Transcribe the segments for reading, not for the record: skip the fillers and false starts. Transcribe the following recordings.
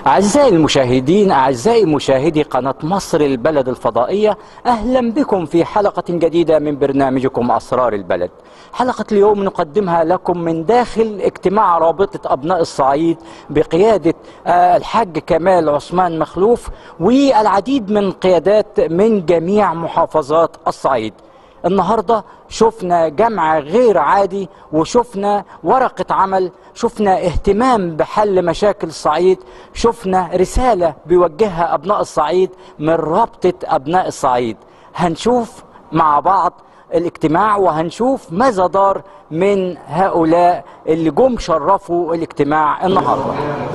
أعزائي المشاهدين، أعزائي مشاهدي قناة مصر البلد الفضائية، أهلا بكم في حلقة جديدة من برنامجكم أسرار البلد. حلقة اليوم نقدمها لكم من داخل اجتماع رابطة أبناء الصعيد بقيادة الحاج كمال عثمان مخلوف والعديد من قيادات من جميع محافظات الصعيد. النهاردة شفنا جمع غير عادي، وشفنا ورقة عمل، شفنا اهتمام بحل مشاكل الصعيد، شفنا رسالة بيوجهها أبناء الصعيد من رابطة أبناء الصعيد. هنشوف مع بعض الاجتماع وهنشوف ماذا دار من هؤلاء اللي جم شرفوا الاجتماع النهاردة.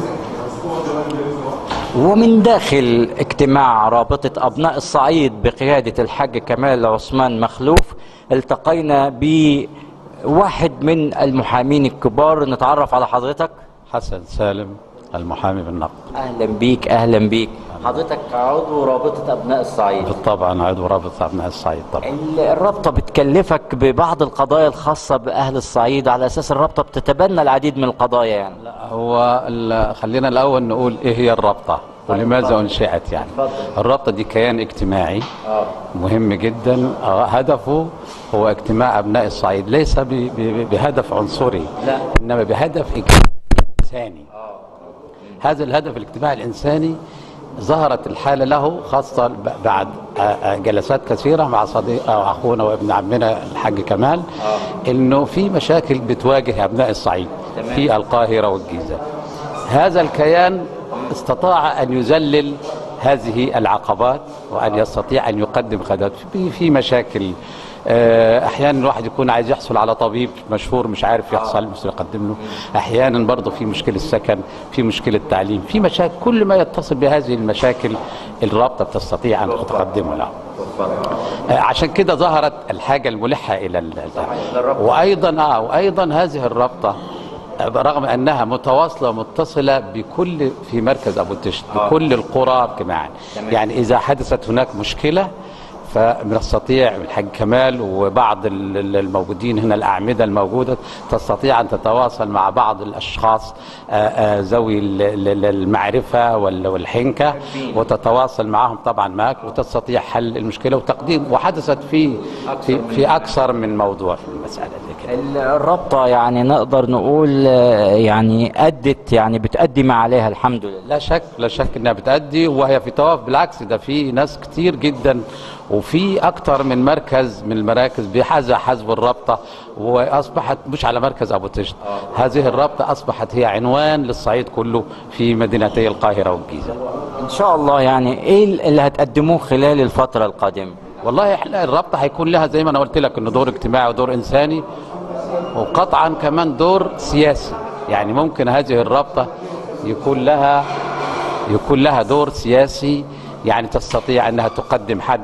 ومن داخل اجتماع رابطة أبناء الصعيد بقيادة الحاج كمال عثمان مخلوف التقينا بواحد من المحامين الكبار. نتعرف على حضرتك. حسن سالم، المحامي بالنقد. أهلا بيك. أهلا بيك. حضرتك عضو رابطة أبناء الصعيد. بالطبع عضو رابطة أبناء الصعيد طبعا. الرابطة بتكلفك ببعض القضايا الخاصة بأهل الصعيد، على أساس الرابطة بتتبنى العديد من القضايا يعني. لا، هو خلينا الأول نقول إيه هي الرابطة ولماذا أنشئت يعني. الرابطة دي كيان اجتماعي مهم جدا، هدفه هو اجتماع أبناء الصعيد، ليس بهدف عنصري، لا، إنما بهدف إنساني. هذا الهدف الاجتماعي الإنساني ظهرت الحالة له خاصة بعد جلسات كثيرة مع صديق أخونا وابن عمنا الحاج كمال، إنه في مشاكل بتواجه أبناء الصعيد في القاهرة والجيزة. هذا الكيان استطاع أن يذلل هذه العقبات وأن يستطيع أن يقدم خدمات في مشاكل. احيانا الواحد يكون عايز يحصل على طبيب مشهور مش عارف يحصل، مش يقدم له. احيانا برضه في مشكله سكن، في مشكله تعليم، في مشاكل. كل ما يتصل بهذه المشاكل الرابطه بتستطيع ان تقدمه له. عشان كده ظهرت الحاجه الملحه الى وايضا هذه الرابطه رغم انها متواصله ومتصله في مركز ابو تشت بكل القرى جميعا. يعني اذا حدثت هناك مشكله فنستطيع الحاج كمال وبعض الموجودين هنا الأعمدة الموجودة تستطيع أن تتواصل مع بعض الأشخاص ذوي المعرفة والحنكة، وتتواصل معهم طبعا معك وتستطيع حل المشكلة وتقديم. وحدثت في أكثر من موضوع في المسألة دي كده. الرابطة يعني نقدر نقول يعني بتأدي ما عليها الحمد لله. لا شك انها بتأدي، وهي في طواف. بالعكس ده في ناس كتير جدا وفي اكتر من مركز من المراكز حزب الرابطه، واصبحت مش على مركز ابو تشت. هذه الرابطه اصبحت هي عنوان للصعيد كله في مدينتي القاهره والجيزه. ان شاء الله. يعني ايه اللي هتقدموه خلال الفتره القادمه؟ والله احنا الرابطه هيكون لها زي ما انا قلت لك انه دور اجتماعي ودور انساني، وقطعا كمان دور سياسي. يعني ممكن هذه الرابطه يكون لها دور سياسي، يعني تستطيع انها تقدم حد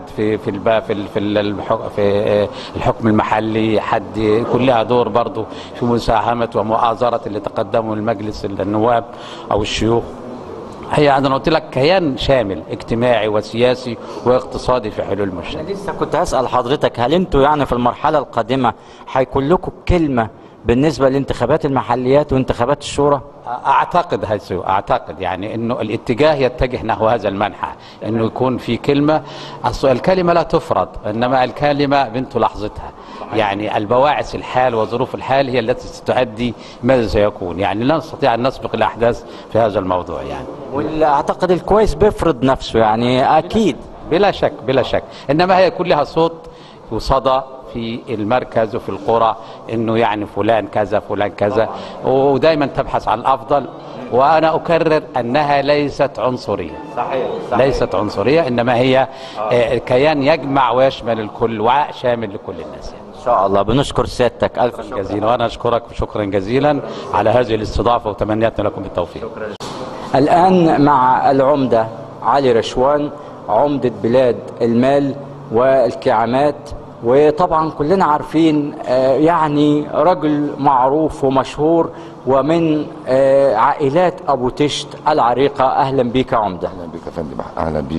في الحكم المحلي، حد يكون لها دور برضه في مساهمه ومؤازره اللي تقدموا المجلس النواب او الشيوخ. هي انا قلت لك كيان شامل اجتماعي وسياسي واقتصادي في حلول المشكله. لسه كنت هسأل حضرتك، هل انتوا يعني في المرحله القادمه هيكون لكم كلمه بالنسبه لانتخابات المحليات وانتخابات الشورى؟ اعتقد يعني انه الاتجاه يتجه نحو هذا المنحى، انه يكون في كلمه. اصل الكلمه لا تفرض، انما الكلمه بنت لحظتها. يعني البواعث الحال وظروف الحال هي التي ستؤدي ماذا سيكون. يعني لا نستطيع ان نسبق الاحداث في هذا الموضوع يعني. واعتقد الكويس بيفرض نفسه يعني اكيد. بلا شك. انما هي كلها صوت وصدى في المركز وفي القرى، انه يعني فلان كذا فلان كذا، ودائما تبحث عن الافضل. وانا اكرر انها ليست عنصريه. صحيح. ليست عنصريه، انما هي كيان يجمع ويشمل الكل، وعاء شامل لكل الناس يعني. ان شاء الله. بنشكر سيادتك الف شكرا جزيلا. وانا اشكرك شكرا جزيلا على هذه الاستضافه، وتمنياتنا لكم بالتوفيق. شكرا. الان مع العمده علي رشوان، عمده بلاد المال والكعامات، وطبعا كلنا عارفين يعني رجل معروف ومشهور ومن عائلات ابو تشت العريقه. اهلا بيك يا عمده. اهلا بيك يا فندم. اهلا بيك.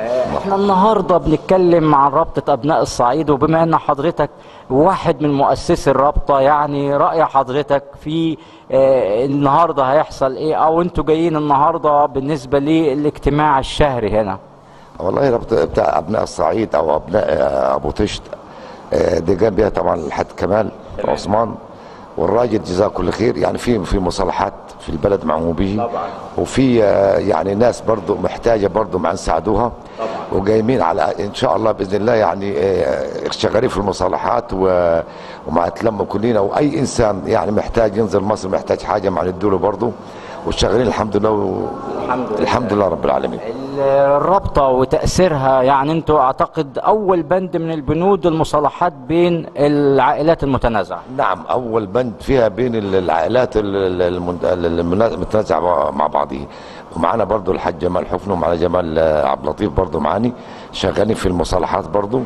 احنا النهارده بنتكلم عن رابطة ابناء الصعيد، وبما ان حضرتك واحد من مؤسسي الرابطة، يعني رأي حضرتك في النهارده هيحصل ايه، او انتوا جايين النهارده بالنسبة للاجتماع الشهري هنا؟ والله رابطة بتاع ابناء الصعيد او ابناء ابو طشت دي جاب بيها طبعا الحاج كمال عثمان، والراجل جزاه كل خير. يعني في مصالحات في البلد معهم به، وفي يعني ناس برضو محتاجه برضو مع نساعدوها، وجايين على ان شاء الله باذن الله، يعني شغالين في المصالحات ومع تلموا كلنا، واي انسان يعني محتاج ينزل مصر محتاج حاجه مع ندوله برضو، وشغالين الحمد لله الحمد لله رب العالمين. الرابطة وتأثيرها، يعني انتوا اعتقد اول بند من البنود المصالحات بين العائلات المتنازعة. نعم، اول بند فيها بين العائلات المتنازعة مع بعضها، ومعانا برضو الحاج جمال حفني ومعانا جمال عبد اللطيف برضو معاني شغالين في المصالحات برضو.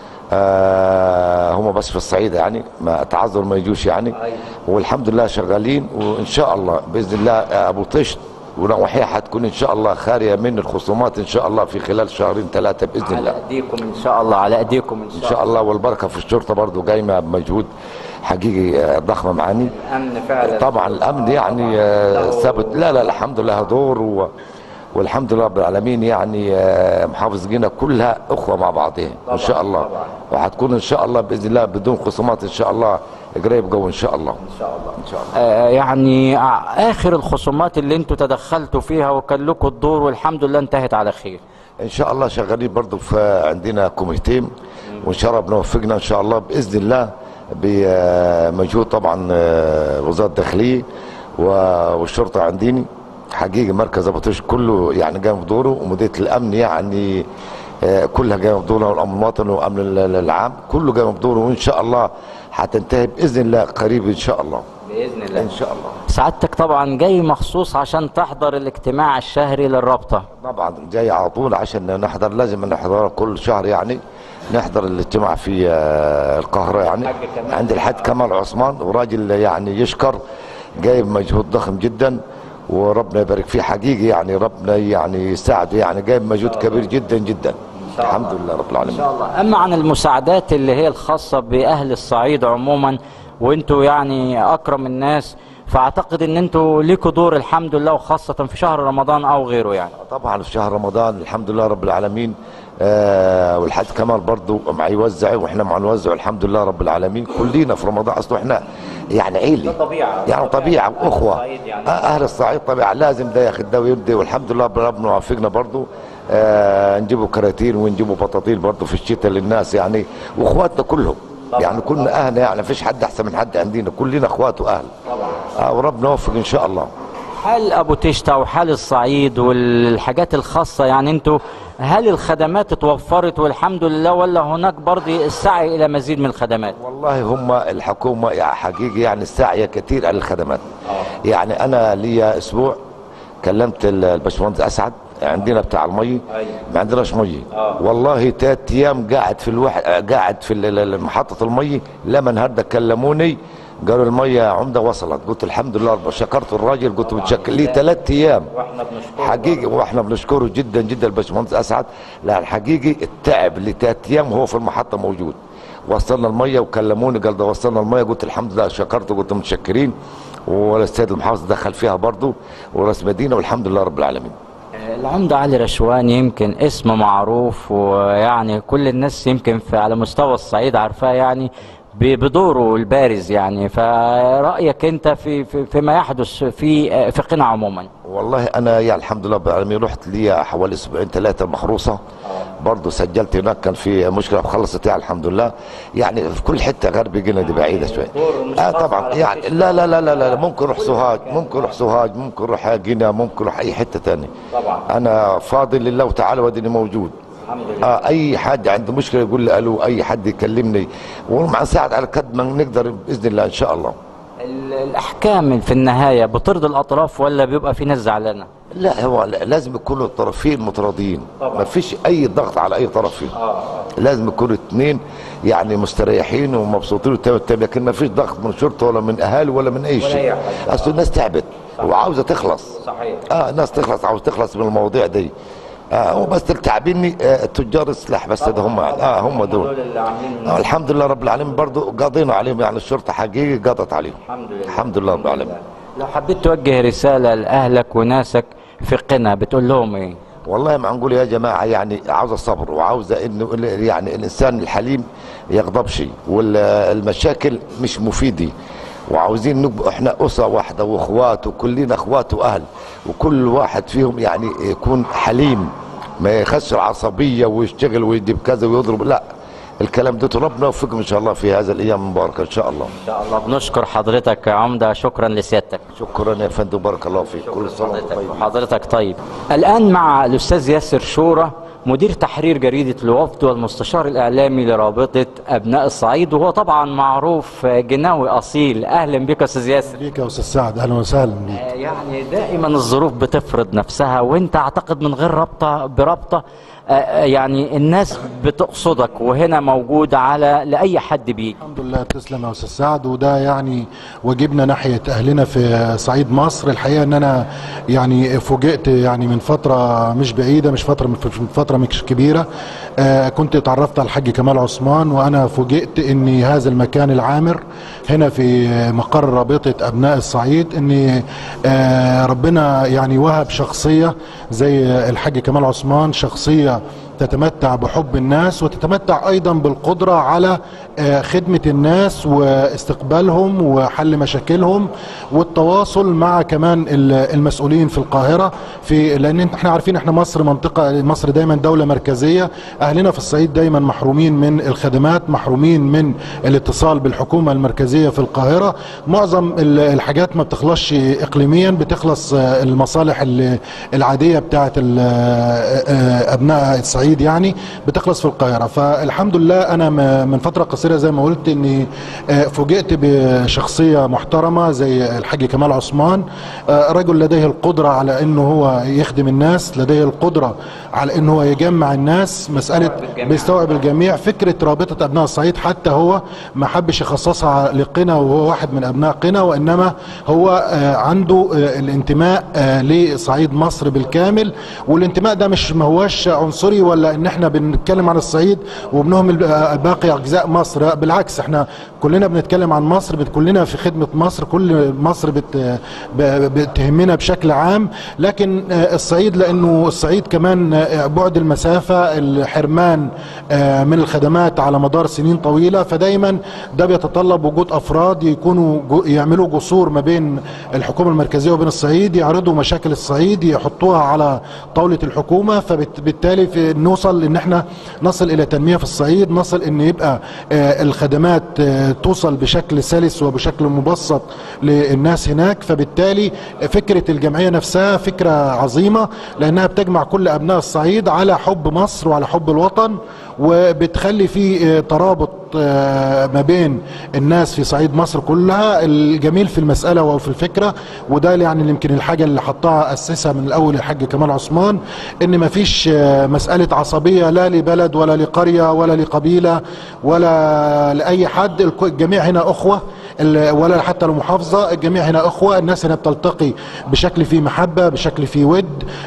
هم بس في الصعيد يعني ما تعذر ما يجوش يعني، والحمد لله شغالين، وان شاء الله باذن الله ابو طشت ونواحيها حتكون ان شاء الله خاليه من الخصومات ان شاء الله في خلال شهرين ثلاثه باذن الله. على ايديكم ان شاء الله، على ايديكم ان شاء الله. والبركه في الشرطه برضو قايمه بمجهود حقيقي ضخمه معاني. الامن فعلا طبعا الامن يعني ثابت. لا الحمد لله دور والحمد لله رب العالمين، يعني محافظينا كلها اخوه مع بعضها ان شاء الله، وهتكون ان شاء الله باذن الله بدون خصومات ان شاء الله قريب قوي ان شاء الله. ان شاء الله ان شاء الله. يعني اخر الخصومات اللي انتوا تدخلتوا فيها وكان لكم الدور والحمد لله انتهت على خير ان شاء الله. شغالين برضو في عندنا كوميتين، وان شاء الله بنوفقنا ان شاء الله باذن الله بمجهود طبعا وزاره الداخليه والشرطه عندنا حقيقي. مركز ابو طشت كله يعني قام بدوره، ومديريه الامن يعني كلها قام بدورها، والامن الوطني والامن العام كله قام بدوره، وان شاء الله هتنتهي باذن الله قريب ان شاء الله. باذن الله ان شاء الله. سعادتك طبعا جاي مخصوص عشان تحضر الاجتماع الشهري للرابطه. طبعا جاي على طول عشان نحضر، لازم نحضر كل شهر يعني، نحضر الاجتماع في القاهره يعني عند الحاج كمال عثمان، وراجل يعني يشكر جايب مجهود ضخم جدا، وربنا يبارك فيه حقيقي، يعني ربنا يعني يساعده، يعني جايب مجهود كبير جدا جدا الحمد لله رب العالمين. ان شاء الله. اما عن المساعدات اللي هي الخاصه باهل الصعيد عموما، وانتوا يعني اكرم الناس، فاعتقد ان انتوا ليكوا دور الحمد لله، وخاصه في شهر رمضان او غيره يعني. طبعا في شهر رمضان الحمد لله رب العالمين. والحاج كمال برضو مع يوزع واحنا مع نوزع الحمد لله رب العالمين. كلنا في رمضان اصلا احنا يعني عيله، يعني طبيعه واخوه يعني. اهل الصعيد طبيعه لازم ده ياخد ده ويدي، والحمد لله ربنا وفقنا برضو. نجيبوا كراتين ونجيبوا بطاطيل برضو في الشتاء للناس يعني، واخواتنا كلهم يعني كلنا اهل، يعني مفيش حد احسن من حد عندنا، كلنا اخوات واهل وربنا يوفق ان شاء الله. حال ابو تشتا وحال الصعيد والحاجات الخاصه، يعني انتوا هل الخدمات اتوفرت والحمد لله، ولا هناك برضه السعي الى مزيد من الخدمات؟ والله هم الحكومه حقيقي يعني الساعيه كثير على الخدمات. يعني انا ليا اسبوع كلمت الباشمهندس اسعد عندنا بتاع المي، ما عندناش مي. والله 3 ايام قاعد في محطه المي، لما النهارده كلموني قالوا الميه عمده وصلت، قلت الحمد لله شكرت الراجل، قلت متشكر ليه 3 ايام واحنا بنشكره حقيقي، واحنا بنشكره جدا جدا الباشمهندس اسعد. لا الحقيقي التعب ل 3 ايام وهو في المحطه موجود. وصلنا الميه وكلموني قال ده وصلنا الميه، قلت الحمد لله شكرته، قلت متشكرين. والسيد المحافظ دخل فيها برضه ورئيس مدينه، والحمد لله رب العالمين. العمدة علي رشوان يمكن اسم معروف، ويعني كل الناس يمكن على مستوى الصعيد عارفاه يعني بدوره البارز يعني. فرأيك انت فيما يحدث في قنا عموما؟ والله انا يعني الحمد لله رب العالمين رحت لي حوالي 2 3 المحروسه برضه، سجلت هناك كان في مشكله خلصت يعني الحمد لله. يعني في كل حته غربي قنا دي بعيده شويه. طبعا يعني لا ممكن نروح سوهاج، ممكن نروح قنا، ممكن نروح اي حته ثانيه. طبعا انا فاضي لله تعالى وديني موجود. اي حد عنده مشكله يقول لي الو، اي حد يكلمني ومع نساعد على قد ما نقدر باذن الله ان شاء الله. الاحكام في النهايه بترضي الاطراف ولا بيبقى في ناس زعلانه؟ لا هو لازم يكونوا الطرفين متراضيين، ما فيش اي ضغط على اي طرف فيهم. لازم يكونوا 2 يعني مستريحين ومبسوطين والتاني، لكن ما فيش ضغط من شرطه ولا من اهالي ولا من اي شيء. اصل الناس تعبت وعاوزه تخلص. صحيح. الناس تخلص، عاوزه تخلص من المواضيع دي. هو بس اللي تعبيني تجار السلاح بس، ده هم هم دول الحمد لله رب العالمين. برضو قاضينا عليهم، يعني الشرطه حقيقي قضت عليهم الحمد لله رب العالمين. لو حبيت توجه رساله لاهلك وناسك في قنا بتقول لهم ايه؟ والله ما نقول يا جماعه، يعني عاوزه صبر، وعاوزه انه يعني الانسان الحليم يغضبش، والمشاكل مش مفيده، وعاوزين نبقى احنا اسره واحده واخوات، وكلنا اخوات واهل، وكل واحد فيهم يعني يكون حليم، ما يخسر عصبيه ويشتغل ويدي بكذا ويضرب، لا الكلام ده ربنا يوفقهم ان شاء الله في هذا الايام المباركه ان شاء الله. ان شاء الله. بنشكر حضرتك يا عمده، شكرا لسيادتك. شكرا يا فندم، بارك الله فيك. كل سنه وانت طيب. حضرتك طيب. الان مع الاستاذ ياسر شورى مدير تحرير جريدة الوفد والمستشار الإعلامي لرابطة أبناء الصعيد، وهو طبعا معروف جناوي أصيل. أهلا بك يا أستاذ ياسر. بك يا أستاذ سعد، أهلا وسهلا بك. يعني دائما الظروف بتفرض نفسها، وأنت أعتقد من غير رابطة برابطة يعني الناس بتقصدك، وهنا موجود على لأي حد بيجي. الحمد لله، تسلم يا أستاذ سعد. وده يعني واجبنا ناحية أهلنا في صعيد مصر. الحقيقة أن أنا يعني فوجئت يعني من فترة مش بعيدة، مش فترة مش كبيرة، كنت اتعرفت على الحاج كمال عثمان، وأنا فوجئت أن هذا المكان العامر هنا في مقر رابطة أبناء الصعيد، أن ربنا يعني وهب شخصية زي الحاج كمال عثمان، شخصية تتمتع بحب الناس، وتتمتع ايضا بالقدرة على خدمة الناس واستقبالهم وحل مشاكلهم والتواصل مع كمان المسؤولين في القاهرة، لان احنا عارفين احنا مصر دايما دولة مركزية. اهلنا في الصعيد دايما محرومين من الخدمات، محرومين من الاتصال بالحكومة المركزية في القاهرة. معظم الحاجات ما بتخلصش اقليميا، بتخلص المصالح العادية بتاعت ابناء الصعيد يعني بتخلص في القاهرة. فالحمد لله انا من فترة قصيرة زي ما قلت اني فوجئت بشخصية محترمة زي الحاج كمال عثمان، رجل لديه القدرة على انه هو يخدم الناس، لديه القدرة على انه هو يجمع الناس، مسألة بيستوعب الجميع. فكرة رابطة ابناء الصعيد حتى هو ما حبش يخصصها لقنا وهو واحد من ابناء قنا، وانما هو عنده الانتماء لصعيد مصر بالكامل. والانتماء ده ما هوش عنصري ولا ان احنا بنتكلم عن الصعيد وبنهمل باقي اجزاء مصر، بالعكس احنا كلنا بنتكلم عن مصر، كلنا في خدمة مصر، كل مصر بتهمنا بشكل عام. لكن الصعيد لانه الصعيد كمان بعد المسافة، الحرمان من الخدمات على مدار سنين طويلة، فدايما ده بيتطلب وجود افراد يعملوا جسور ما بين الحكومة المركزية وبين الصعيد، يعرضوا مشاكل الصعيد يحطوها على طاولة الحكومة. فبالتالي نوصل ان احنا نصل الى تنمية في الصعيد، نصل ان يبقى الخدمات توصل بشكل سلس وبشكل مبسط للناس هناك. فبالتالي فكرة الجمعية نفسها فكرة عظيمة، لانها بتجمع كل ابناء الصعيد على حب مصر وعلى حب الوطن، وبتخلي في ترابط ما بين الناس في صعيد مصر كلها. الجميل في المسألة وفي الفكرة، وده يعني يمكن الحاجة اللي حطها أسسها من الأول الحاج كمال عثمان، إن ما فيش مسألة عصبية لا لبلد ولا لقرية ولا لقبيلة ولا لأي حد. الجميع هنا أخوة، ولا حتى لو محافظة، الجميع هنا أخوة. الناس هنا بتلتقي بشكل فيه محبة، بشكل فيه ود.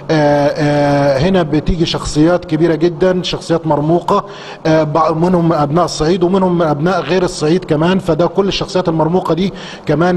هنا بتيجي شخصيات كبيرة جدا، شخصيات مرموقة، منهم أبناء الصعيد ومنهم أبناء غير الصعيد كمان. فده كل الشخصيات المرموقة دي كمان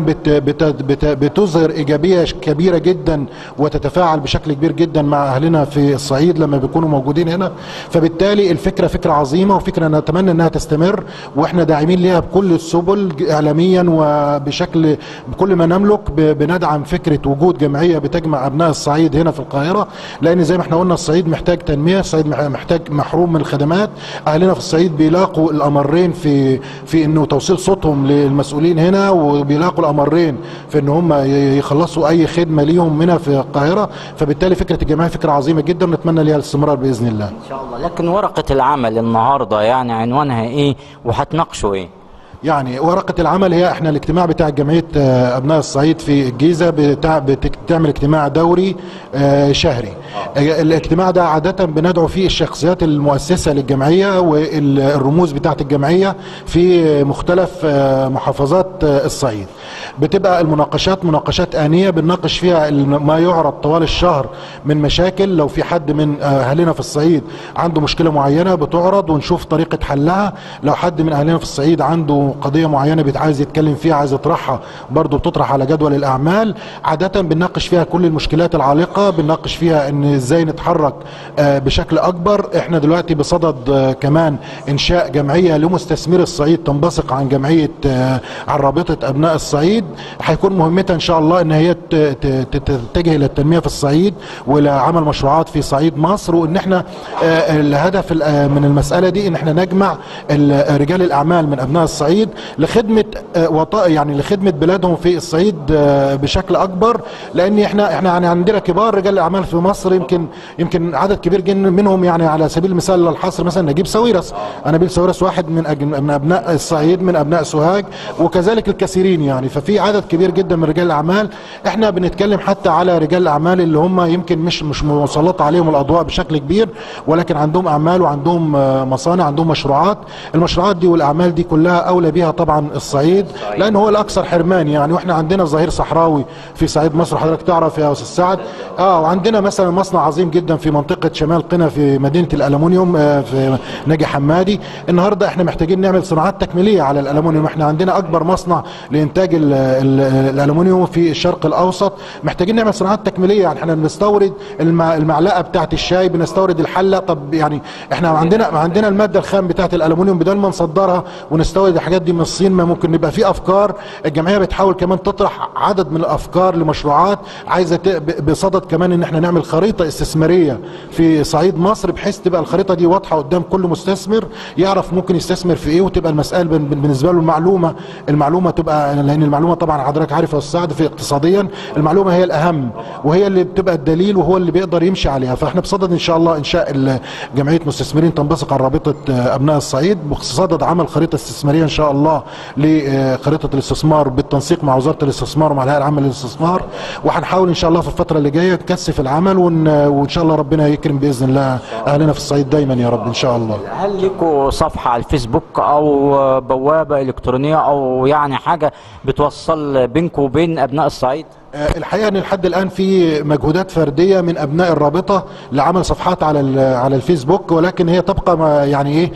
بتظهر إيجابية كبيرة جدا، وتتفاعل بشكل كبير جدا مع أهلنا في الصعيد لما بيكونوا موجودين هنا. فبالتالي الفكرة فكرة عظيمة، وفكرة نتمنى أنها تستمر، وإحنا داعمين ليها بكل السبل إعلاميا وبشكل بكل ما نملك. بندعم فكرة وجود جمعية بتجمع أبناء الصعيد هنا في القاهرة، لأن زي ما احنا قلنا الصعيد محتاج تنمية، الصعيد محتاج محروم من الخدمات. أهلنا في الصعيد بيلاقوا الأمرين في إنه توصيل صوتهم للمسؤولين هنا، وبيلاقوا الأمرين في إن هم يخلصوا أي خدمة ليهم هنا في القاهرة. فبالتالي فكرة الجمعية فكرة عظيمة جدا، ونتمنى ليها الاستمرار بإذن الله إن شاء الله. لكن ورقة العمل النهاردة يعني عنوانها إيه وهتناقشوا إيه؟ يعني ورقة العمل هي احنا الاجتماع بتاع جمعية ابناء الصعيد في الجيزة بتعمل اجتماع دوري شهري. الاجتماع ده عادة بندعو فيه الشخصيات المؤسسة للجمعية والرموز بتاعت الجمعية في مختلف محافظات الصعيد. بتبقى المناقشات مناقشات آنية بنناقش فيها ما يعرض طوال الشهر من مشاكل. لو في حد من اهلنا في الصعيد عنده مشكلة معينة بتعرض ونشوف طريقة حلها. لو حد من اهلنا في الصعيد عنده قضية معينة عايز يتكلم فيها عايز يطرحها برضه بتطرح على جدول الاعمال. عادة بنناقش فيها كل المشكلات العالقة، بنناقش فيها ان ازاي نتحرك بشكل اكبر. احنا دلوقتي بصدد كمان انشاء جمعية لمستثمري الصعيد تنبثق عن جمعية عن رابطة ابناء الصعيد. هيكون مهمتها ان شاء الله ان هي تتجه الى التنمية في الصعيد ولعمل مشروعات في صعيد مصر. وان احنا الهدف من المسألة دي ان احنا نجمع رجال الاعمال من ابناء الصعيد لخدمة يعني لخدمة بلادهم في الصعيد بشكل اكبر. لان احنا يعني عندنا كبار رجال الاعمال في مصر، يمكن عدد كبير جدا منهم، يعني على سبيل المثال للحصر مثلا نجيب ساويرس. نجيب ساويرس واحد من ابناء الصعيد، من ابناء سوهاج، وكذلك الكثيرين يعني. ففي عدد كبير جدا من رجال الاعمال. احنا بنتكلم حتى على رجال الاعمال اللي هم يمكن مش مسلط عليهم الاضواء بشكل كبير، ولكن عندهم اعمال وعندهم مصانع، عندهم مشروعات. المشروعات دي والاعمال دي كلها اولى بيها طبعا الصعيد، لان هو الاكثر حرمان يعني. واحنا عندنا ظهير صحراوي في صعيد مصر حضرتك تعرف يا استاذ سعد. وعندنا مثلا مصنع عظيم جدا في منطقه شمال قنا في مدينه الالومنيوم في ناجي حمادي. النهارده احنا محتاجين نعمل صناعات تكميليه على الالومنيوم. احنا عندنا اكبر مصنع لانتاج الالومنيوم في الشرق الاوسط. محتاجين نعمل صناعات تكميليه يعني. احنا بنستورد المعلقه بتاعه الشاي، بنستورد الحله. طب يعني احنا عندنا الماده الخام بتاعه الالومنيوم، بدل ما نصدرها ونستورد الحاجات دي من الصين ما ممكن نبقى في افكار. الجمعيه بتحاول كمان تطرح عدد من الافكار لمشروعات عايزه بصدد كمان ان احنا نعمل خريطه استثماريه في صعيد مصر، بحيث تبقى الخريطه دي واضحه قدام كل مستثمر يعرف ممكن يستثمر في ايه، وتبقى المسائل بالنسبه له المعلومه تبقى، لان المعلومه طبعا حضرتك عارف يا استاذ سعد في اقتصاديا المعلومه هي الاهم وهي اللي بتبقى الدليل وهو اللي بيقدر يمشي عليها. فاحنا بصدد ان شاء الله انشاء جمعيه مستثمرين تنبثق عن رابطه ابناء الصعيد، بصدد عمل خريطه استثماريه ان شاء الله لخريطه الاستثمار بالتنسيق مع وزاره الاستثمار ومع الهيئه العامه للاستثمار. وهنحاول ان شاء الله في الفتره اللي جايه نكثف العمل وان شاء الله ربنا يكرم باذن الله اهلنا في الصعيد دايما يا رب ان شاء الله. هل لكم صفحه على الفيسبوك او بوابه الكترونيه او يعني حاجه بتوصل بينكم وبين ابناء الصعيد؟ الحقيقه ان لحد الان في مجهودات فرديه من ابناء الرابطه لعمل صفحات على الفيسبوك، ولكن هي تبقى يعني ايه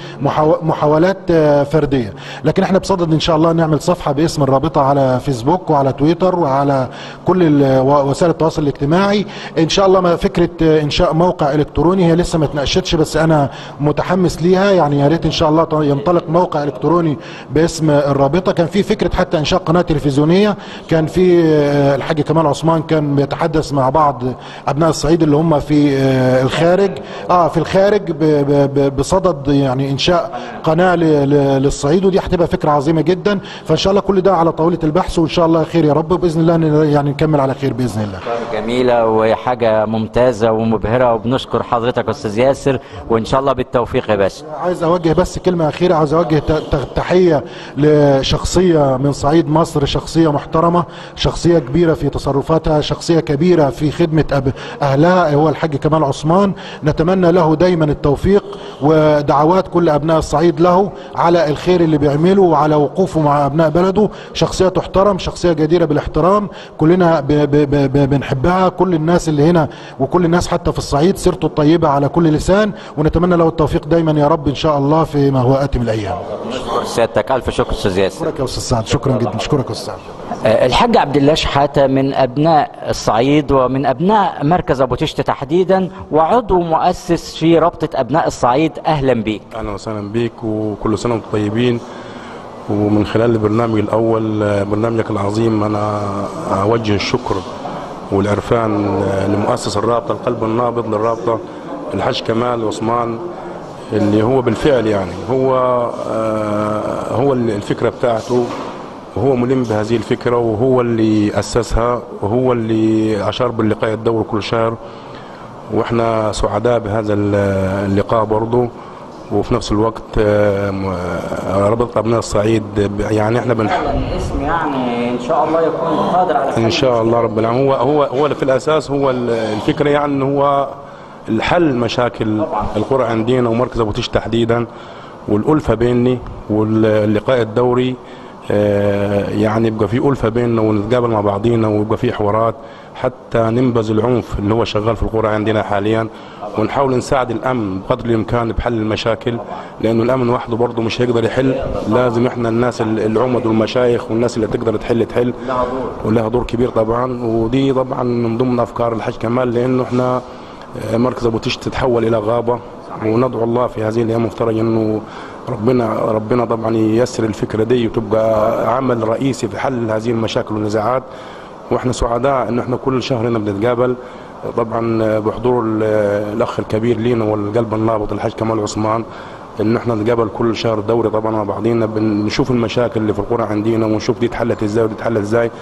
محاولات فرديه. لكن احنا بصدد ان شاء الله نعمل صفحه باسم الرابطه على فيسبوك وعلى تويتر وعلى كل وسائل التواصل الاجتماعي. ان شاء الله فكره انشاء موقع الكتروني هي لسه ما اتناقشتش، بس انا متحمس ليها يعني. يا ريت ان شاء الله ينطلق موقع الكتروني باسم الرابطه. كان في فكره حتى انشاء قناه تلفزيونيه، كان في الحاج كمال عثمان كان بيتحدث مع بعض ابناء الصعيد اللي هم في الخارج في الخارج بصدد يعني انشاء قناه للصعيد، ودي هتبقى فكره عظيمه جدا. فان شاء الله كل ده على طاوله البحث، وان شاء الله خير يا رب باذن الله يعني نكمل على خير باذن الله. جميله وحاجه ممتازه ومبهره، وبنشكر حضرتك استاذ ياسر، وان شاء الله بالتوفيق يا باشا. عايز اوجه بس كلمه اخيره، عايز اوجه تحيه لشخصيه من صعيد مصر، شخصيه محترمه، شخصيه كبيره في تصرفاتها، شخصية كبيرة في خدمة أهلها، هو الحاج كمال عثمان. نتمنى له دايما التوفيق ودعوات كل أبناء الصعيد له على الخير اللي بيعمله وعلى وقوفه مع أبناء بلده. شخصية تحترم، شخصية جديرة بالاحترام، كلنا بنحبها، كل الناس اللي هنا وكل الناس حتى في الصعيد سيرته الطيبة على كل لسان، ونتمنى له التوفيق دايما يا رب إن شاء الله في ما هو آتي من الأيام. نشكر سيادتك، ألف شكر أستاذ ياسر. شكرا يا أستاذ سعد، شكرا جدا، شكرا يا أستاذ. الحاج عبد الله شحاتة من أبناء الصعيد ومن أبناء مركز أبو تشت تحديدا، وعضو مؤسس في رابطة أبناء الصعيد. أهلا بيك. أهلا وسهلا بيك، وكل سنة وانتم طيبين. ومن خلال البرنامج الأول برنامجك العظيم أنا أوجه الشكر والعرفان لمؤسس الرابطة، القلب النابض للرابطة، الحاج كمال عثمان، اللي هو بالفعل يعني هو الفكرة بتاعته، وهو ملم بهذه الفكرة، وهو اللي أسسها، وهو اللي أشار باللقاء الدوري كل شهر، وإحنا سعداء بهذا اللقاء برضه. وفي نفس الوقت رابطة أبناء الصعيد يعني احنا الاسم يعني ان شاء الله يكون قادر على ان شاء الله رب العالمين. هو في الاساس هو الفكره يعني ان هو الحل مشاكل القرى عندنا ومركز ابو تيش تحديدا، والالفه بيني واللقاء الدوري يعني يبقى في ألفة بيننا ونتقابل مع بعضينا ويبقى في حوارات حتى ننبذ العنف اللي هو شغال في القرى عندنا حاليا، ونحاول نساعد الأمن بقدر الإمكان بحل المشاكل، لأنه الأمن وحده برضه مش هيقدر يحل، لازم إحنا الناس العمد والمشايخ والناس اللي تقدر تحل ولها دور كبير طبعا. ودي طبعا من ضمن أفكار الحاج كمال، لأنه إحنا مركز أبو تيش تتحول إلى غابة، وندعو الله في هذه الأيام مفترض إنه ربنا طبعا ييسر الفكرة دي وتبقى عمل رئيسي في حل هذه المشاكل والنزاعات. واحنا سعداء ان احنا كل شهر هنا بنتقابل طبعا بحضور الاخ الكبير لينا والقلب النابض الحاج كمال عثمان، ان احنا نتقابل كل شهر دوري طبعا مع بعضينا، بنشوف المشاكل اللي في القرى عندنا ونشوف دي اتحلت ازاي ودي اتحلت ازاي،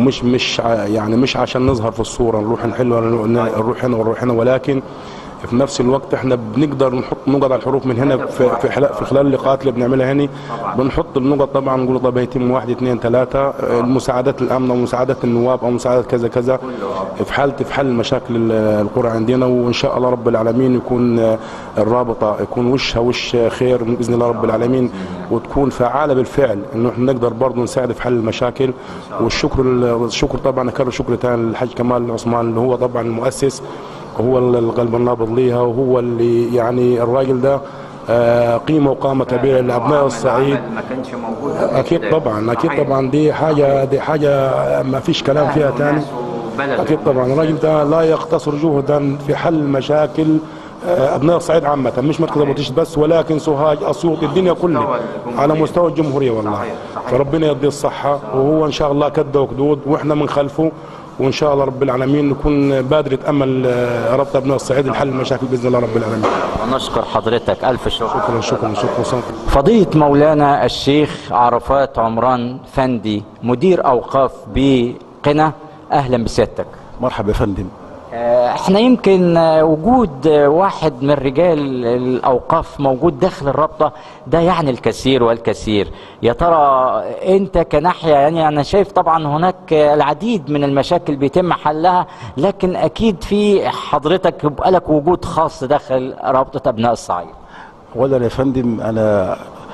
مش عشان نظهر في الصورة نروح نحل ولا نروح هنا ونروح هنا، ولكن في نفس الوقت احنا بنقدر نحط نقط على الحروف من هنا في خلال اللقاءات اللي بنعملها هنا، بنحط النقط طبعا نقول طب هيتم 1 2 3 المساعدات الامن ومساعدات النواب او مساعدات كذا كذا في حل مشاكل القرى عندنا. وان شاء الله رب العالمين يكون الرابطه يكون وشها وش خير باذن الله رب العالمين، وتكون فعاله بالفعل انه احنا نقدر برضه نساعد في حل المشاكل. والشكر طبعا اكرر شكر ثاني للحاج كمال عثمان اللي هو طبعا المؤسس، هو القلب النابض ليها، وهو اللي يعني الراجل ده قيمه وقامه كبيره لابناء الصعيد. ما كانش موجود اكيد طبعا دي حاجه ما فيش كلام فيها ثاني. اكيد طبعا الراجل ده لا يقتصر جهدا في حل مشاكل ابناء الصعيد عامه، مش مركز ابو تيش بس، ولكن سوهاج اسيوط الدنيا كلها على مستوى الجمهوريه والله. فربنا يديه الصحه، وهو ان شاء الله كد وكدود واحنا من خلفه، وان شاء الله رب العالمين نكون بادرة امل رابطة ابناء الصعيد لحل المشاكل باذن الله رب العالمين. ونشكر حضرتك الف شكر. شكرا. فضيلة مولانا الشيخ عرفات عمران فندي مدير اوقاف بقنا، اهلا بسيادتك. مرحبا يا فندم. احنا يمكن وجود واحد من رجال الاوقاف موجود داخل الرابطه ده يعني الكثير والكثير. يا ترى انت كناحيه، يعني انا شايف طبعا هناك العديد من المشاكل بيتم حلها، لكن اكيد في حضرتك يبقى لك وجود خاص داخل رابطه ابناء الصعيد. اولا يا فندم انا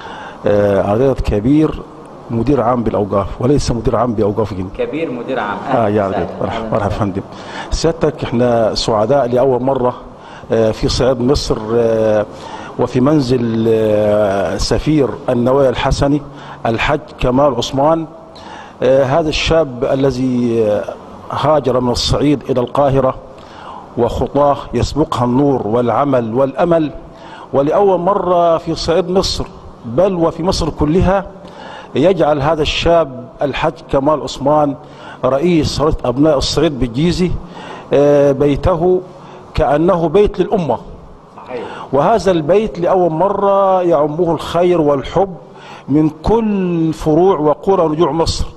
عدد كبير مدير عام بالاوقاف وليس مدير عام باوقاف جن. كبير مدير عام. يعني مرحبا يا فندم. سيادتك احنا سعداء لاول مره في صعيد مصر وفي منزل سفير النوايا الحسني الحاج كمال عثمان، هذا الشاب الذي هاجر من الصعيد الى القاهره وخطاه يسبقها النور والعمل والامل، ولاول مره في صعيد مصر بل وفي مصر كلها يجعل هذا الشاب الحاج كمال عثمان رئيس رابطة أبناء الصعيد بالجيزة بيته كأنه بيت للأمة. وهذا البيت لأول مرة يعمه الخير والحب من كل فروع وقرى رجوع مصر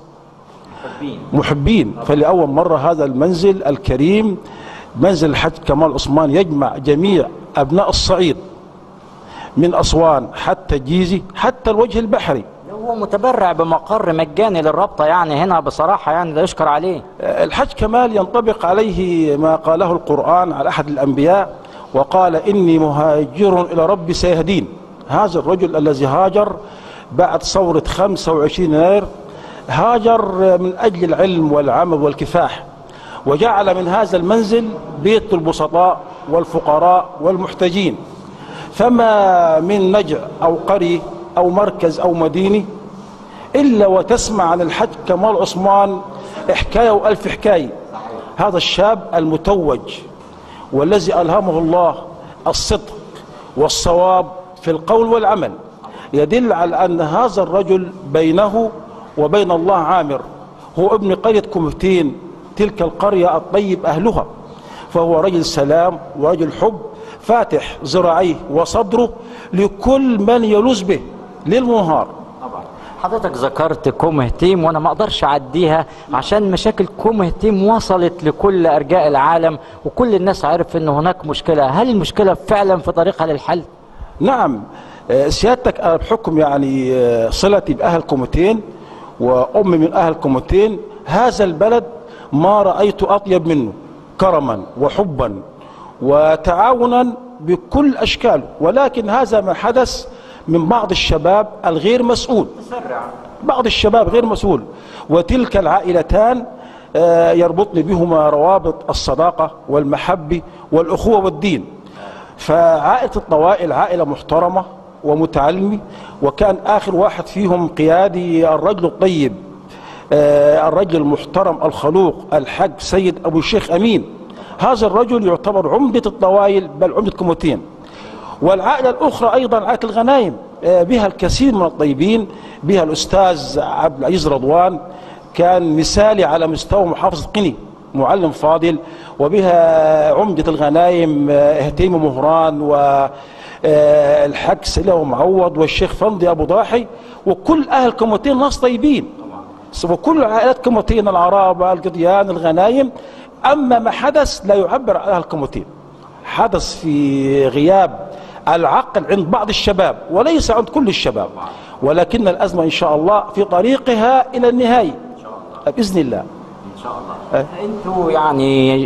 محبين. فلأول مرة هذا المنزل الكريم منزل الحاج كمال عثمان يجمع جميع أبناء الصعيد من أسوان حتى الجيزة حتى الوجه البحري. هو متبرع بمقر مجاني للرابطة، يعني هنا بصراحة يعني ده يشكر عليه. الحاج كمال ينطبق عليه ما قاله القرآن على أحد الأنبياء وقال إني مهاجر إلى ربي سيهدين. هذا الرجل الذي هاجر بعد ثورة 25 يناير هاجر من أجل العلم والعمل والكفاح، وجعل من هذا المنزل بيت البسطاء والفقراء والمحتاجين. فما من نجع أو قرية أو مركز أو مدينة إلا وتسمع عن الحاج كمال عثمان حكاية وألف حكاية. هذا الشاب المتوج والذي ألهمه الله الصدق والصواب في القول والعمل يدل على أن هذا الرجل بينه وبين الله عامر. هو ابن قرية كومهتين، تلك القرية الطيب أهلها، فهو رجل سلام ورجل حب فاتح ذراعيه وصدره لكل من يلوذ به ليل ونهار. حضرتك ذكرت كومهتيم وانا ما اقدرش اعديها عشان مشاكل كومهتيم وصلت لكل ارجاء العالم وكل الناس عرف ان هناك مشكلة. هل المشكلة فعلا في طريقها للحل؟ نعم، سيادتك أنا بحكم يعني صلتي بأهل كوموتين وأمي من أهل كوموتين، هذا البلد ما رأيت أطيب منه كرما وحبا وتعاونا بكل أشكاله، ولكن هذا ما حدث من بعض الشباب الغير مسؤول، بعض الشباب غير مسؤول، وتلك العائلتان يربطني بهما روابط الصداقة والمحبة والأخوة والدين. فعائلة الطوائل عائلة محترمة ومتعلمة، وكان آخر واحد فيهم قيادي الرجل الطيب الرجل المحترم الخلوق الحاج سيد أبو الشيخ أمين. هذا الرجل يعتبر عمدة الطوائل بل عمدة كوموتين. والعائلة الأخرى أيضا عائلة الغنايم بها الكثير من الطيبين، بها الأستاذ عبد العزيز رضوان كان مثالي على مستوى محافظة قني، معلم فاضل، وبها عمدة الغنايم اهتيم مهران والحاج سلام معوض والشيخ فندي أبو ضاحي، وكل أهل كوموتين ناس طيبين، وكل عائلات كوموتين العرابة القضيان الغنايم. أما ما حدث لا يعبر عن أهل كوموتين، حدث في غياب العقل عند بعض الشباب وليس عند كل الشباب، ولكن الأزمة إن شاء الله في طريقها إلى النهاية بإذن الله. إن شاء الله. أنتوا يعني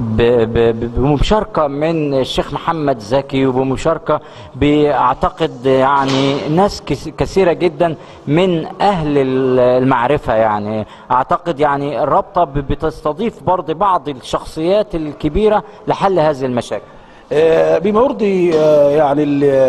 بمشاركة من الشيخ محمد زكي وبمشاركة بأعتقد يعني ناس كثيرة جدا من أهل المعرفة، يعني أعتقد يعني الرابطة بتستضيف برضه بعض الشخصيات الكبيرة لحل هذه المشاكل. بما يرضي يعني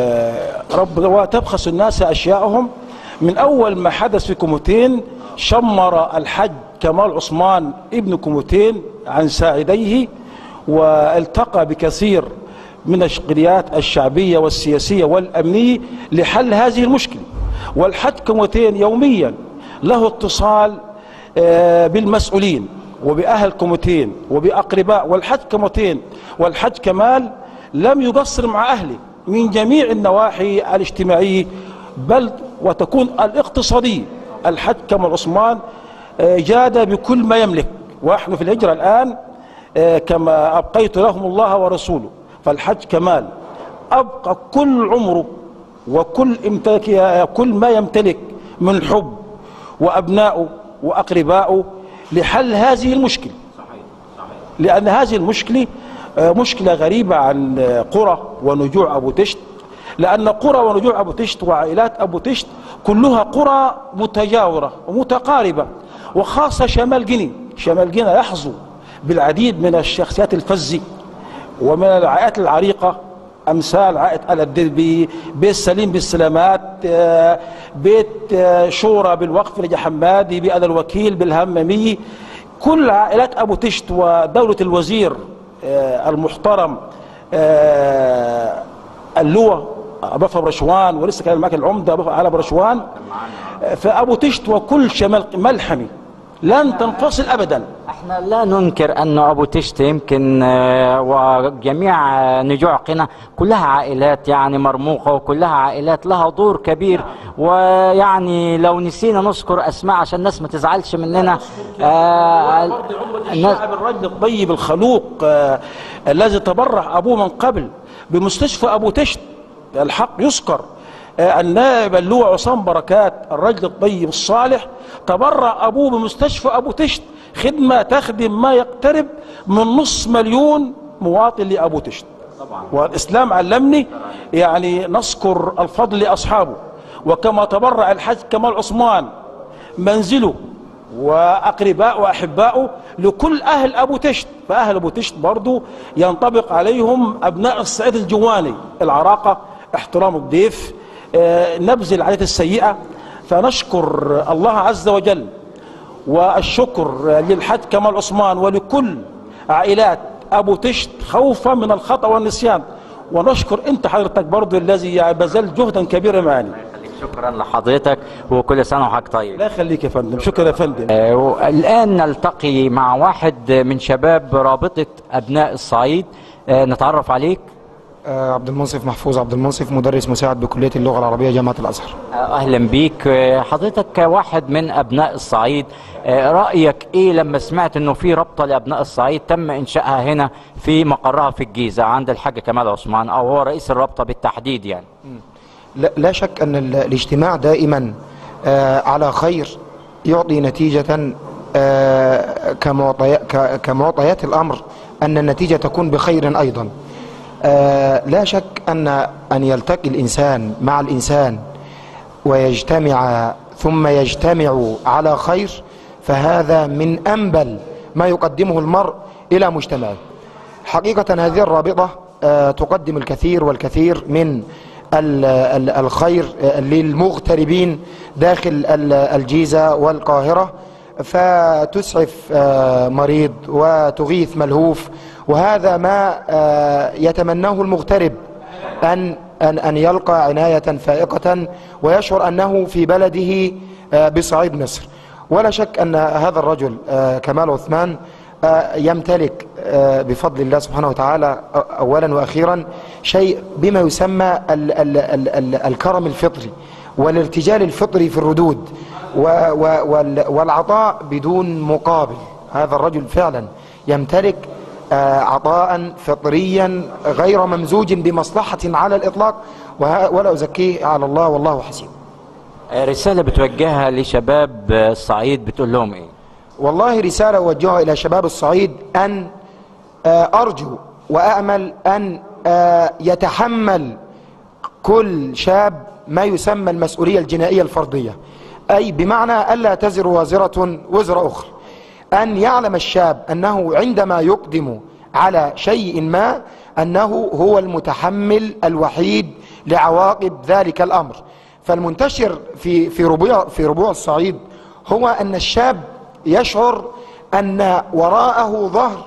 رب تبخس الناس أشياءهم. من أول ما حدث في كوموتين شمر الحج كمال عثمان ابن كوموتين عن ساعديه، والتقى بكثير من الشقيات الشعبية والسياسية والأمنية لحل هذه المشكلة. والحج كوموتين يوميا له اتصال بالمسؤولين وبأهل كوموتين وبأقرباء، والحج كوموتين والحج كمال لم يقصر مع أهله من جميع النواحي الاجتماعية بل وتكون الاقتصادية. الحج كمال عثمان جاد بكل ما يملك، ونحن في الهجرة الآن كما أبقيت لهم الله ورسوله، فالحج كمال أبقى كل عمره وكل كل ما يمتلك من حب وأبنائه وأقربائه لحل هذه المشكلة. لأن هذه المشكلة مشكلة غريبة عن قرى ونجوع أبو تشت، لأن قرى ونجوع أبو تشت وعائلات أبو تشت كلها قرى متجاورة ومتقاربة، وخاصة شمال قني. شمال قني يحظو بالعديد من الشخصيات الفزة ومن العائلات العريقة، أمثال عائلة آل الدربي، بيت سليم بالسلامات، بيت شورى بالوقف رجا حمادي، بيئة الوكيل بالهمامية. كل عائلات أبو تشت ودولة الوزير المحترم اللواء أبو برشوان، ولسه كان معك العمدة أبو على برشوان، فأبو تشت وكل شمال ملحمي لن تنفصل أبدا. احنا لا ننكر أن أبو تشت يمكن وجميع نجوع قنا كلها عائلات يعني مرموقة، وكلها عائلات لها دور كبير، ويعني لو نسينا نذكر أسماء عشان الناس ما تزعلش مننا. الرجل الطيب الخلوق الذي تبرع أبوه من قبل بمستشفى أبو تشت، الحق يذكر النائب اللواء عصام بركات الرجل الطيب الصالح تبرع أبوه بمستشفى أبو تشت خدمة تخدم ما يقترب من 500,000 مواطن لأبو تشت. والإسلام علمني يعني نذكر الفضل لأصحابه، وكما تبرع الحاج كمال عثمان منزله وأقرباء وأحباءه لكل أهل أبو تشت، فأهل أبو تشت برضو ينطبق عليهم أبناء الصعيد الجواني، العراقة، احترام الضيف، نبذ العادات السيئة. فنشكر الله عز وجل والشكر للحاج كمال عثمان ولكل عائلات أبو تشت خوفا من الخطأ والنسيان، ونشكر أنت حضرتك برضو الذي بذل جهدا كبيرا معنا. شكرا لحضرتك وكل سنة وحضرتك طيب. لا يخليك يا فندم، شكرا يا فندم. الآن نلتقي مع واحد من شباب رابطة أبناء الصعيد. نتعرف عليك. عبد المنصف محفوظ عبد المنصف، مدرس مساعد بكلية اللغة العربية جامعة الأزهر. أهلا بيك. حضرتك كواحد من أبناء الصعيد، رأيك إيه لما سمعت إنه في رابطة لأبناء الصعيد تم إنشائها هنا في مقرها في الجيزة عند الحاج كمال عثمان، أو هو رئيس الرابطة بالتحديد يعني؟ لا شك أن الاجتماع دائما على خير يعطي نتيجة كمعطيات الأمر أن النتيجة تكون بخير أيضا. لا شك أن يلتقي الإنسان مع الإنسان ويجتمع ثم يجتمع على خير، فهذا من أنبل ما يقدمه المرء إلى مجتمعه. حقيقة هذه الرابطة تقدم الكثير والكثير من الخير للمغتربين داخل الجيزة والقاهرة، فتسعف مريض وتغيث ملهوف، وهذا ما يتمناه المغترب أن يلقى عناية فائقة ويشعر أنه في بلده بصعيد مصر. ولا شك أن هذا الرجل كمال عثمان يمتلك بفضل الله سبحانه وتعالى أولا وأخيرا شيء بما يسمى الكرم الفطري والارتجال الفطري في الردود والعطاء بدون مقابل. هذا الرجل فعلا يمتلك عطاء فطريا غير ممزوج بمصلحة على الإطلاق، ولا أزكيه على الله والله حسيب. رسالة بتوجهها لشباب الصعيد بتقول لهم إيه؟ والله رسالة أوجهها إلى شباب الصعيد أن أرجو وأأمل أن يتحمل كل شاب ما يسمى المسؤولية الجنائية الفردية، أي بمعنى ألا تزر وازرة وزر أخرى. أن يعلم الشاب أنه عندما يقدم على شيء ما أنه هو المتحمل الوحيد لعواقب ذلك الأمر. فالمنتشر في ربوع الصعيد هو أن الشاب يشعر أن وراءه ظهر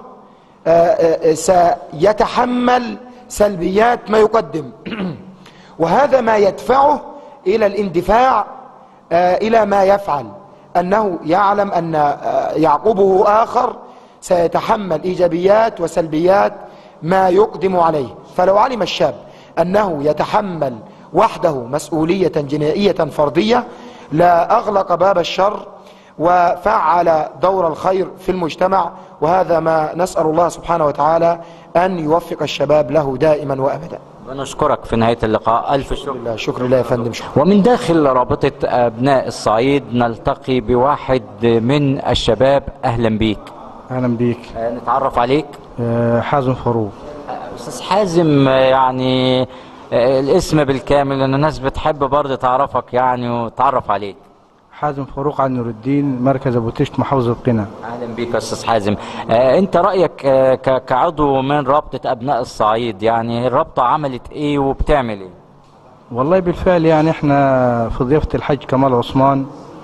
سيتحمل سلبيات ما يقدم وهذا ما يدفعه إلى الاندفاع إلى ما يفعل، أنه يعلم أن يعقبه آخر سيتحمل إيجابيات وسلبيات ما يقدم عليه. فلو علم الشاب أنه يتحمل وحده مسؤولية جنائية فردية لا أغلق باب الشر وفعل دور الخير في المجتمع، وهذا ما نسأل الله سبحانه وتعالى أن يوفق الشباب له دائما وأبدا. ونشكرك في نهاية اللقاء. ألف شكر. شكر لله يا فندم. ومن داخل رابطة أبناء الصعيد نلتقي بواحد من الشباب. أهلا بيك. أهلا بيك. نتعرف عليك. حازم فاروق. أستاذ حازم، يعني الاسم بالكامل لأن الناس بتحب برضه تعرفك يعني وتعرف عليك. حازم فاروق علي نور الدين، مركز أبو تشت، محافظة قنا. أهلا بك يا أستاذ حازم. أنت رأيك كعضو من رابطة أبناء الصعيد، يعني الرابطة عملت إيه وبتعمل إيه؟ والله بالفعل يعني إحنا في ضيافة الحاج كمال عثمان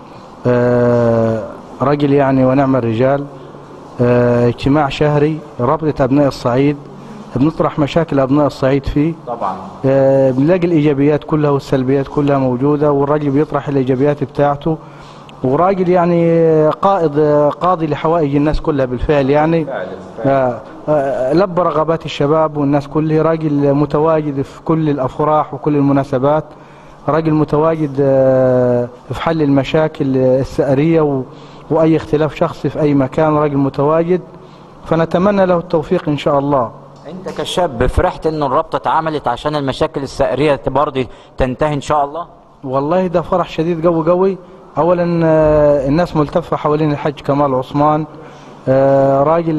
رجل يعني ونعم الرجال، اجتماع شهري رابطة أبناء الصعيد، بنطرح مشاكل أبناء الصعيد فيه طبعا. بنلاقي الإيجابيات كلها والسلبيات كلها موجودة، والراجل بيطرح الإيجابيات بتاعته، وراجل يعني قاضي لحوائج الناس كلها بالفعل يعني. لبى رغبات الشباب والناس كلها، راجل متواجد في كل الأفراح وكل المناسبات، راجل متواجد في حل المشاكل السائرية وأي اختلاف شخصي في أي مكان، راجل متواجد، فنتمنى له التوفيق إن شاء الله. انت كشاب فرحت انه الرابطه اتعملت عشان المشاكل السائريه برضه تنتهي ان شاء الله؟ والله ده فرح شديد قوي قوي. اولا الناس ملتفه حوالين الحاج كمال عثمان، راجل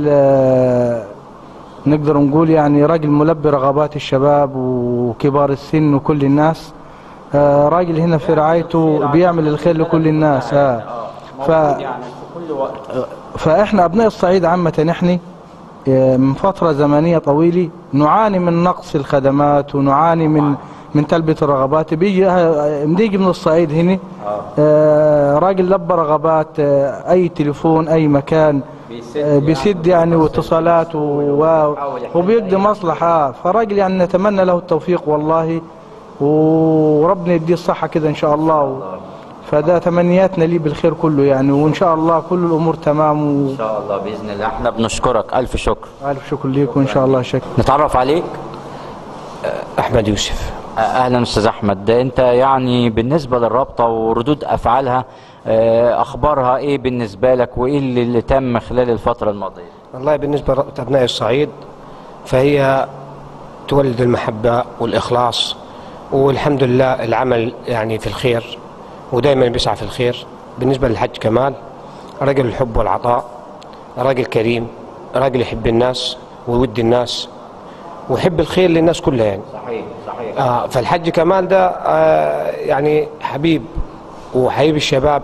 نقدر نقول يعني راجل ملبي رغبات الشباب وكبار السن وكل الناس، راجل هنا في رعايته بيعمل الخير لكل الناس. فاحنا ابناء الصعيد عامه نحن من فترة زمنية طويلة نعاني من نقص الخدمات ونعاني من تلبية الرغبات. بنيجي من الصعيد هنا راجل لبى رغبات، أي تليفون أي مكان بيسد يعني واتصالات وبيقضي مصلحة، فراجل يعني نتمنى له التوفيق والله، وربنا يديه الصحة كده إن شاء الله. فده تمنياتنا لي بالخير كله يعني، وإن شاء الله كل الأمور تمام إن شاء الله بإذن الله. احنا بنشكرك. ألف شكر. ألف شكر ليك وإن شاء الله شكر. نتعرف عليك. أحمد يوسف. أهلا أستاذ أحمد. أنت يعني بالنسبة للرابطة وردود أفعالها أخبارها إيه بالنسبة لك، وإيه اللي تم خلال الفترة الماضية؟ والله بالنسبة لرابطة أبناء الصعيد فهي تولد المحبة والإخلاص والحمد لله العمل يعني في الخير، ودائما بيسعى في الخير. بالنسبة للحج كمال رجل الحب والعطاء، راجل كريم، راجل يحب الناس ويود الناس ويحب الخير للناس كلها يعني. صحيح. فالحج كمال ده يعني حبيب وحبيب الشباب،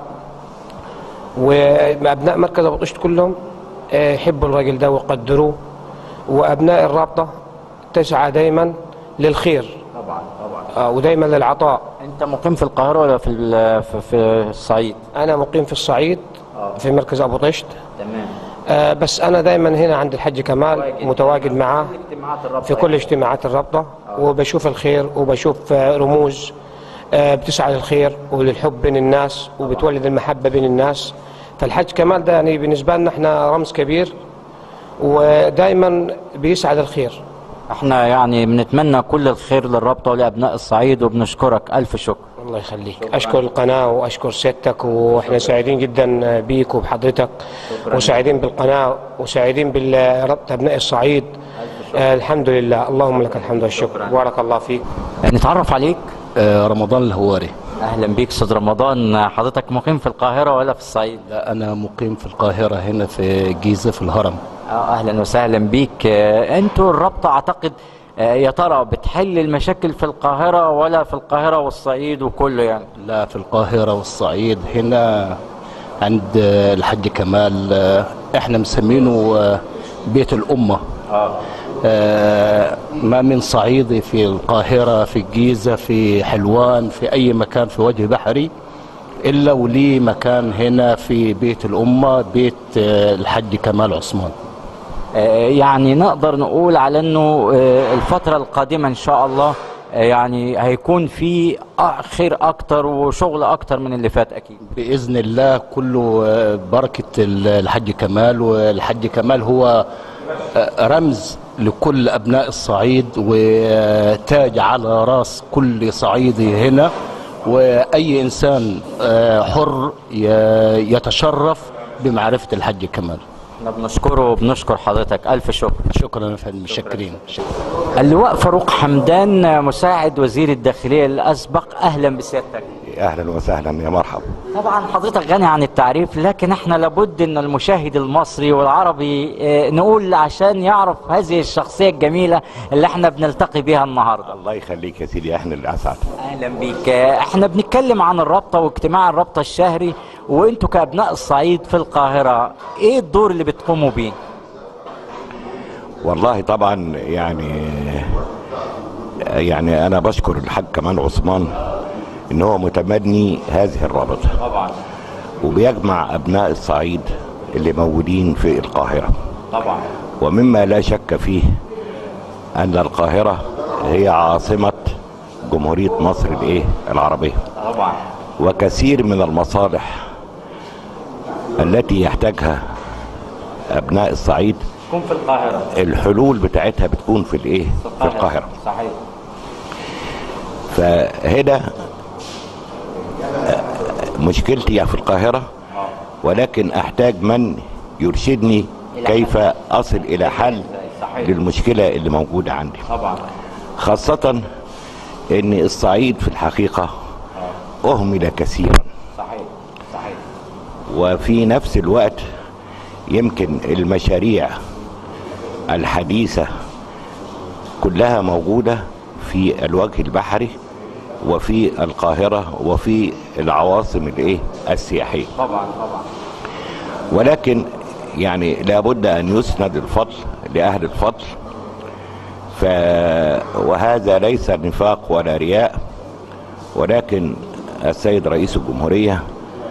وأبناء مركز أبو طشت كلهم يحبوا الراجل ده ويقدروه، وأبناء الرابطة تسعى دايما للخير طبعا ودايما للعطاء. انت مقيم في القاهرة ولا في الصعيد؟ أنا مقيم في الصعيد في مركز أبو طشت. تمام. بس أنا دايما هنا عند الحج كمال متواجد معاه في كل اجتماعات الرابطة، وبشوف الخير وبشوف رموز بتسعى للخير وللحب بين الناس وبتولد المحبة بين الناس. فالحج كمال ده يعني بالنسبة لنا احنا رمز كبير ودائما بيسعى للخير. احنا يعني بنتمنى كل الخير للرابطة ولأبناء الصعيد، وبنشكرك ألف شكر. الله يخليك. أشكر القناة وأشكر سيادتك، وإحنا سعيدين جدا بيك وبحضرتك، وسعيدين بالقناة وسعيدين برابطة أبناء الصعيد. الحمد لله، اللهم لك الحمد والشكر. بارك الله فيك. نتعرف عليك. رمضان الهواري. أهلا بيك أستاذ رمضان. حضرتك مقيم في القاهرة ولا في الصعيد؟ لا، أنا مقيم في القاهرة هنا في الجيزة في الهرم. أهلا وسهلا بيك. أنتوا الرابطة أعتقد يا ترى بتحل المشاكل في القاهرة ولا في القاهرة والصعيد وكله يعني؟ لا، في القاهرة والصعيد. هنا عند الحج كمال احنا مسمينه بيت الأمة. ما من صعيدي في القاهرة، في الجيزة، في حلوان، في أي مكان في وجه بحري إلا وليه مكان هنا في بيت الأمة، بيت الحج كمال عثمان. يعني نقدر نقول على أنه الفترة القادمة إن شاء الله يعني هيكون في خير أكتر وشغل أكتر من اللي فات أكيد بإذن الله. كله بركة الحج كمال، والحج كمال هو رمز لكل أبناء الصعيد وتاج على رأس كل صعيدي هنا، وأي إنسان حر يتشرف بمعرفة الحج كمال. بنشكره وبنشكر حضرتك ألف شكر. شكرا يا فندم، متشكرين. اللواء فاروق حمدان مساعد وزير الداخلية الأسبق، أهلا بسيادتك. اهلا وسهلا، يا مرحبا. طبعا حضرتك غني عن التعريف، لكن احنا لابد ان المشاهد المصري والعربي نقول عشان يعرف هذه الشخصية الجميلة اللي احنا بنلتقي بها النهاردة. الله يخليك يا سيدي، احنا اللي اسعد. اهلا بيك. احنا بنتكلم عن الرابطة واجتماع الرابطة الشهري، وانتوا كأبناء الصعيد في القاهرة ايه الدور اللي بتقوموا بيه؟ والله طبعا يعني انا بشكر الحاج كمال عثمان ان هو متبني هذه الرابطة طبعا، وبيجمع ابناء الصعيد اللي موجودين في القاهرة طبعا. ومما لا شك فيه ان القاهرة هي عاصمة جمهورية مصر العربية طبعا، وكثير من المصالح التي يحتاجها ابناء الصعيد تكون في القاهرة، الحلول بتاعتها بتكون في القاهرة. صحيح. فهنا مشكلتي في القاهرة، ولكن احتاج من يرشدني كيف اصل الى حل للمشكلة اللي موجودة عندي. طبعا. خاصة ان الصعيد في الحقيقة اهمل كثيرا. صحيح. وفي نفس الوقت يمكن المشاريع الحديثة كلها موجودة في الوجه البحري وفي القاهرة وفي العواصم السياحية. طبعا. ولكن يعني لابد ان يسند الفضل لأهل الفضل، وهذا ليس نفاق ولا رياء، ولكن السيد رئيس الجمهورية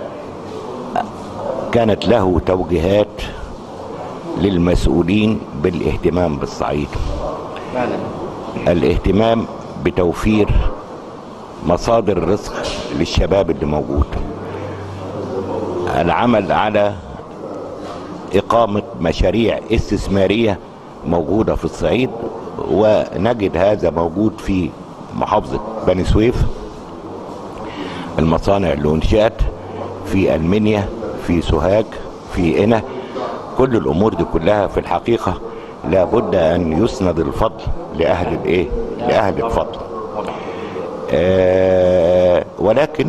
كانت له توجيهات للمسؤولين بالاهتمام بالصعيد، الاهتمام بتوفير مصادر الرزق للشباب اللي موجود، العمل على إقامة مشاريع استثمارية موجودة في الصعيد، ونجد هذا موجود في محافظة بني سويف، المصانع اللي انشأت في المنيا، في سوهاج، في قنا. كل الأمور دي كلها في الحقيقة لابد أن يسند الفضل لأهل الفضل. ولكن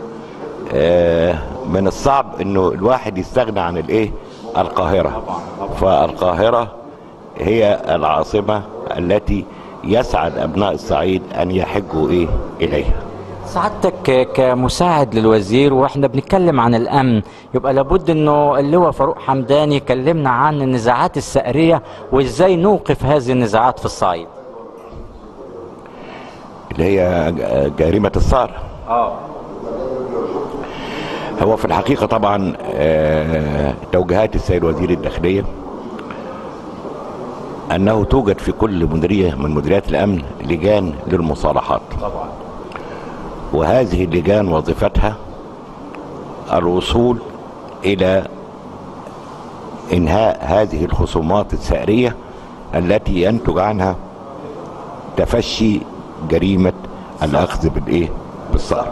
من الصعب انه الواحد يستغنى عن الايه القاهرة. فالقاهرة هي العاصمة التي يسعد ابناء الصعيد ان يحجوا اليها. سعادتك كمساعد للوزير واحنا بنتكلم عن الامن، يبقى لابد انه اللواء فاروق حمدان يكلمنا عن النزاعات الثأرية وازاي نوقف هذه النزاعات في الصعيد اللي هي جريمة الثأر. هو في الحقيقة طبعا توجيهات السيد وزير الداخلية انه توجد في كل مديرية من مديريات الامن لجان للمصالحات طبعا، وهذه اللجان وظيفتها الوصول الى انهاء هذه الخصومات الثأرية التي ينتج عنها تفشي جريمة الاخذ بالثأر.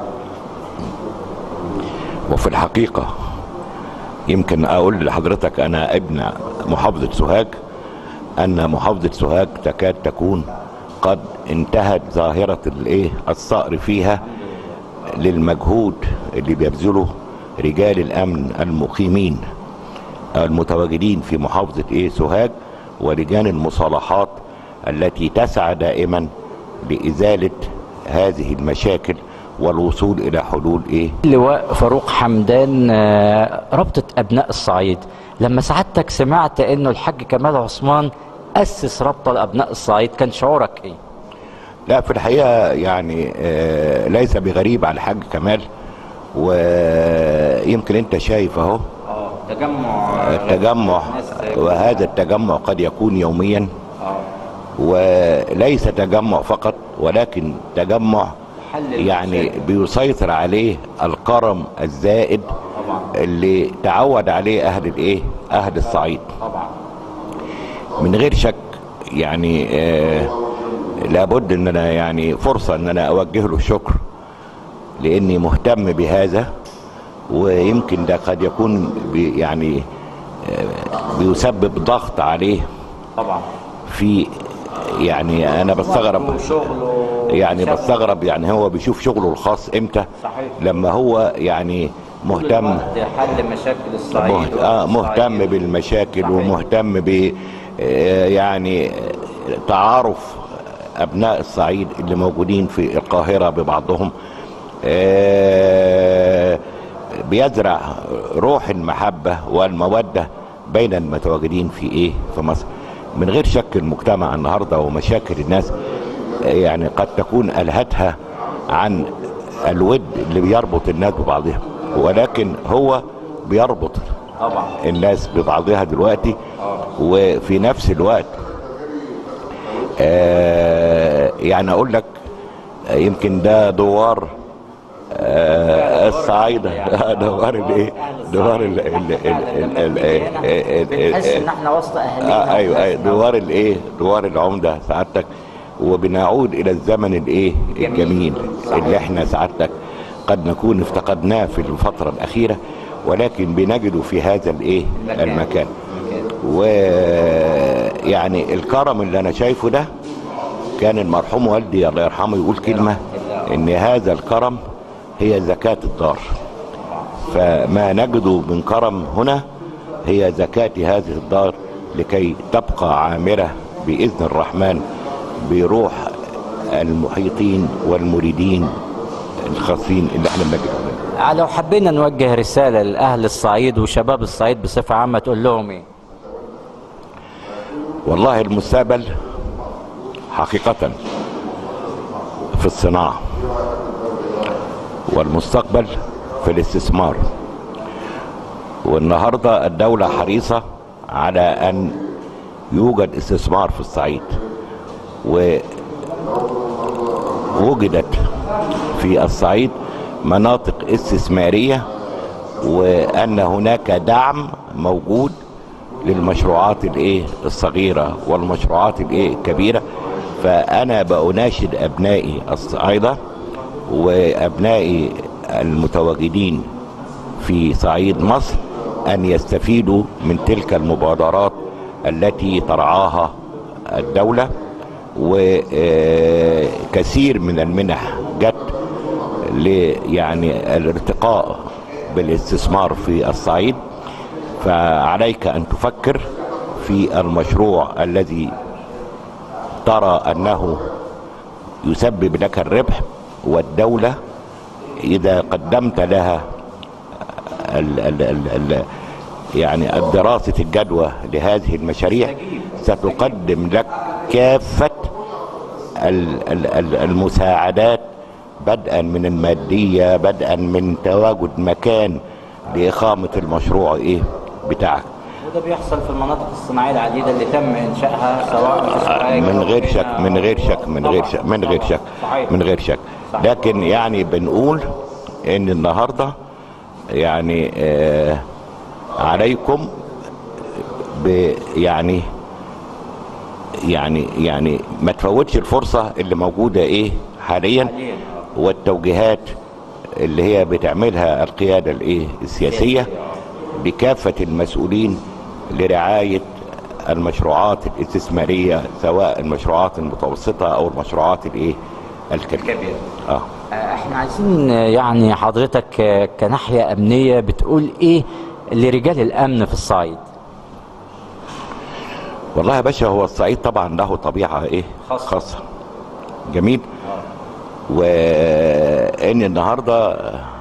وفي الحقيقة يمكن اقول لحضرتك انا ابن محافظة سوهاج ان محافظة سوهاج تكاد تكون قد انتهت ظاهرة الثأر فيها للمجهود اللي بيبذله رجال الامن المقيمين المتواجدين في محافظة سوهاج ولجان المصالحات التي تسعى دائما لإزالة هذه المشاكل والوصول الى حلول اللواء فاروق حمدان، رابطة ابناء الصعيد، لما سعادتك سمعت انه الحاج كمال عثمان اسس رابطة لابناء الصعيد كان شعورك ايه؟ لا في الحقيقة يعني ليس بغريب على الحاج كمال، ويمكن انت شايف اهو التجمع، وهذا التجمع قد يكون يوميا، وليس تجمع فقط ولكن تجمع يعني بيسيطر عليه الكرم الزائد اللي تعود عليه اهل الصعيد من غير شك. يعني لابد ان انا يعني فرصة ان انا اوجه له الشكر لاني مهتم بهذا، ويمكن ده قد يكون يعني بيسبب ضغط عليه طبعا. في يعني انا بستغرب يعني هو بيشوف شغله الخاص امتى؟ صحيح. لما هو يعني مهتم حل مشاكل الصعيد مهتم بالمشاكل. صحيح. ومهتم ب يعني تعارف ابناء الصعيد اللي موجودين في القاهرة ببعضهم، بيزرع روح المحبة والمودة بين المتواجدين في مصر. من غير شك المجتمع النهاردة ومشاكل الناس يعني قد تكون ألهتها عن الود اللي بيربط الناس ببعضها، ولكن هو بيربط الناس ببعضها دلوقتي. وفي نفس الوقت يعني اقول لك يمكن ده دوار الصعايدة، دوار بنحس ان احنا وسط اهالينا. ايوه دوار العمدة سعادتك. وبنعود الى الزمن الجميل اللي احنا سعادتك قد نكون افتقدناه في الفترة الاخيرة، ولكن بنجده في هذا المكان. ويعني الكرم اللي انا شايفه ده كان المرحوم والدي الله يرحمه يقول كلمة ان هذا الكرم هي زكاة الدار. فما نجده من كرم هنا هي زكاة هذه الدار لكي تبقى عامرة بإذن الرحمن بروح المحيطين والمريدين الخاصين اللي احنا بنجدهم. لو حبينا نوجه رسالة لأهل الصعيد وشباب الصعيد بصفة عامة تقول لهم ايه؟ والله المستقبل حقيقة في الصناعة، والمستقبل في الاستثمار. والنهاردة الدولة حريصة على أن يوجد استثمار في الصعيد، ووجدت في الصعيد مناطق استثمارية، وأن هناك دعم موجود للمشروعات الصغيرة والمشروعات الكبيرة. فأنا بأناشد أبنائي الصعيدة وأبنائي المتواجدين في صعيد مصر أن يستفيدوا من تلك المبادرات التي ترعاها الدولة، وكثير من المنح جت يعني الارتقاء بالاستثمار في الصعيد، فعليك أن تفكر في المشروع الذي ترى أنه يسبب لك الربح، والدولة إذا قدمت لها يعني الدراسة الجدوى لهذه المشاريع ستقدم لك كافة المساعدات، بدءا من المادية، بدءا من تواجد مكان لإقامة المشروع بتاعك. وده بيحصل في المناطق الصناعية العديدة اللي تم إنشائها سواء من غير شك من غير شك من غير شك من غير شك من غير شك. لكن يعني بنقول إن النهارده يعني عليكم يعني ما تفوتش الفرصة اللي موجودة حاليا، والتوجيهات اللي هي بتعملها القيادة السياسية بكافة المسؤولين لرعاية المشروعات الاستثمارية، سواء المشروعات المتوسطة او المشروعات الكبيرة. احنا عايزين يعني حضرتك كناحية امنية بتقول ايه لرجال الامن في الصعيد؟ والله يا باشا، هو الصعيد طبعا له طبيعة خاصة. جميل. وان النهاردة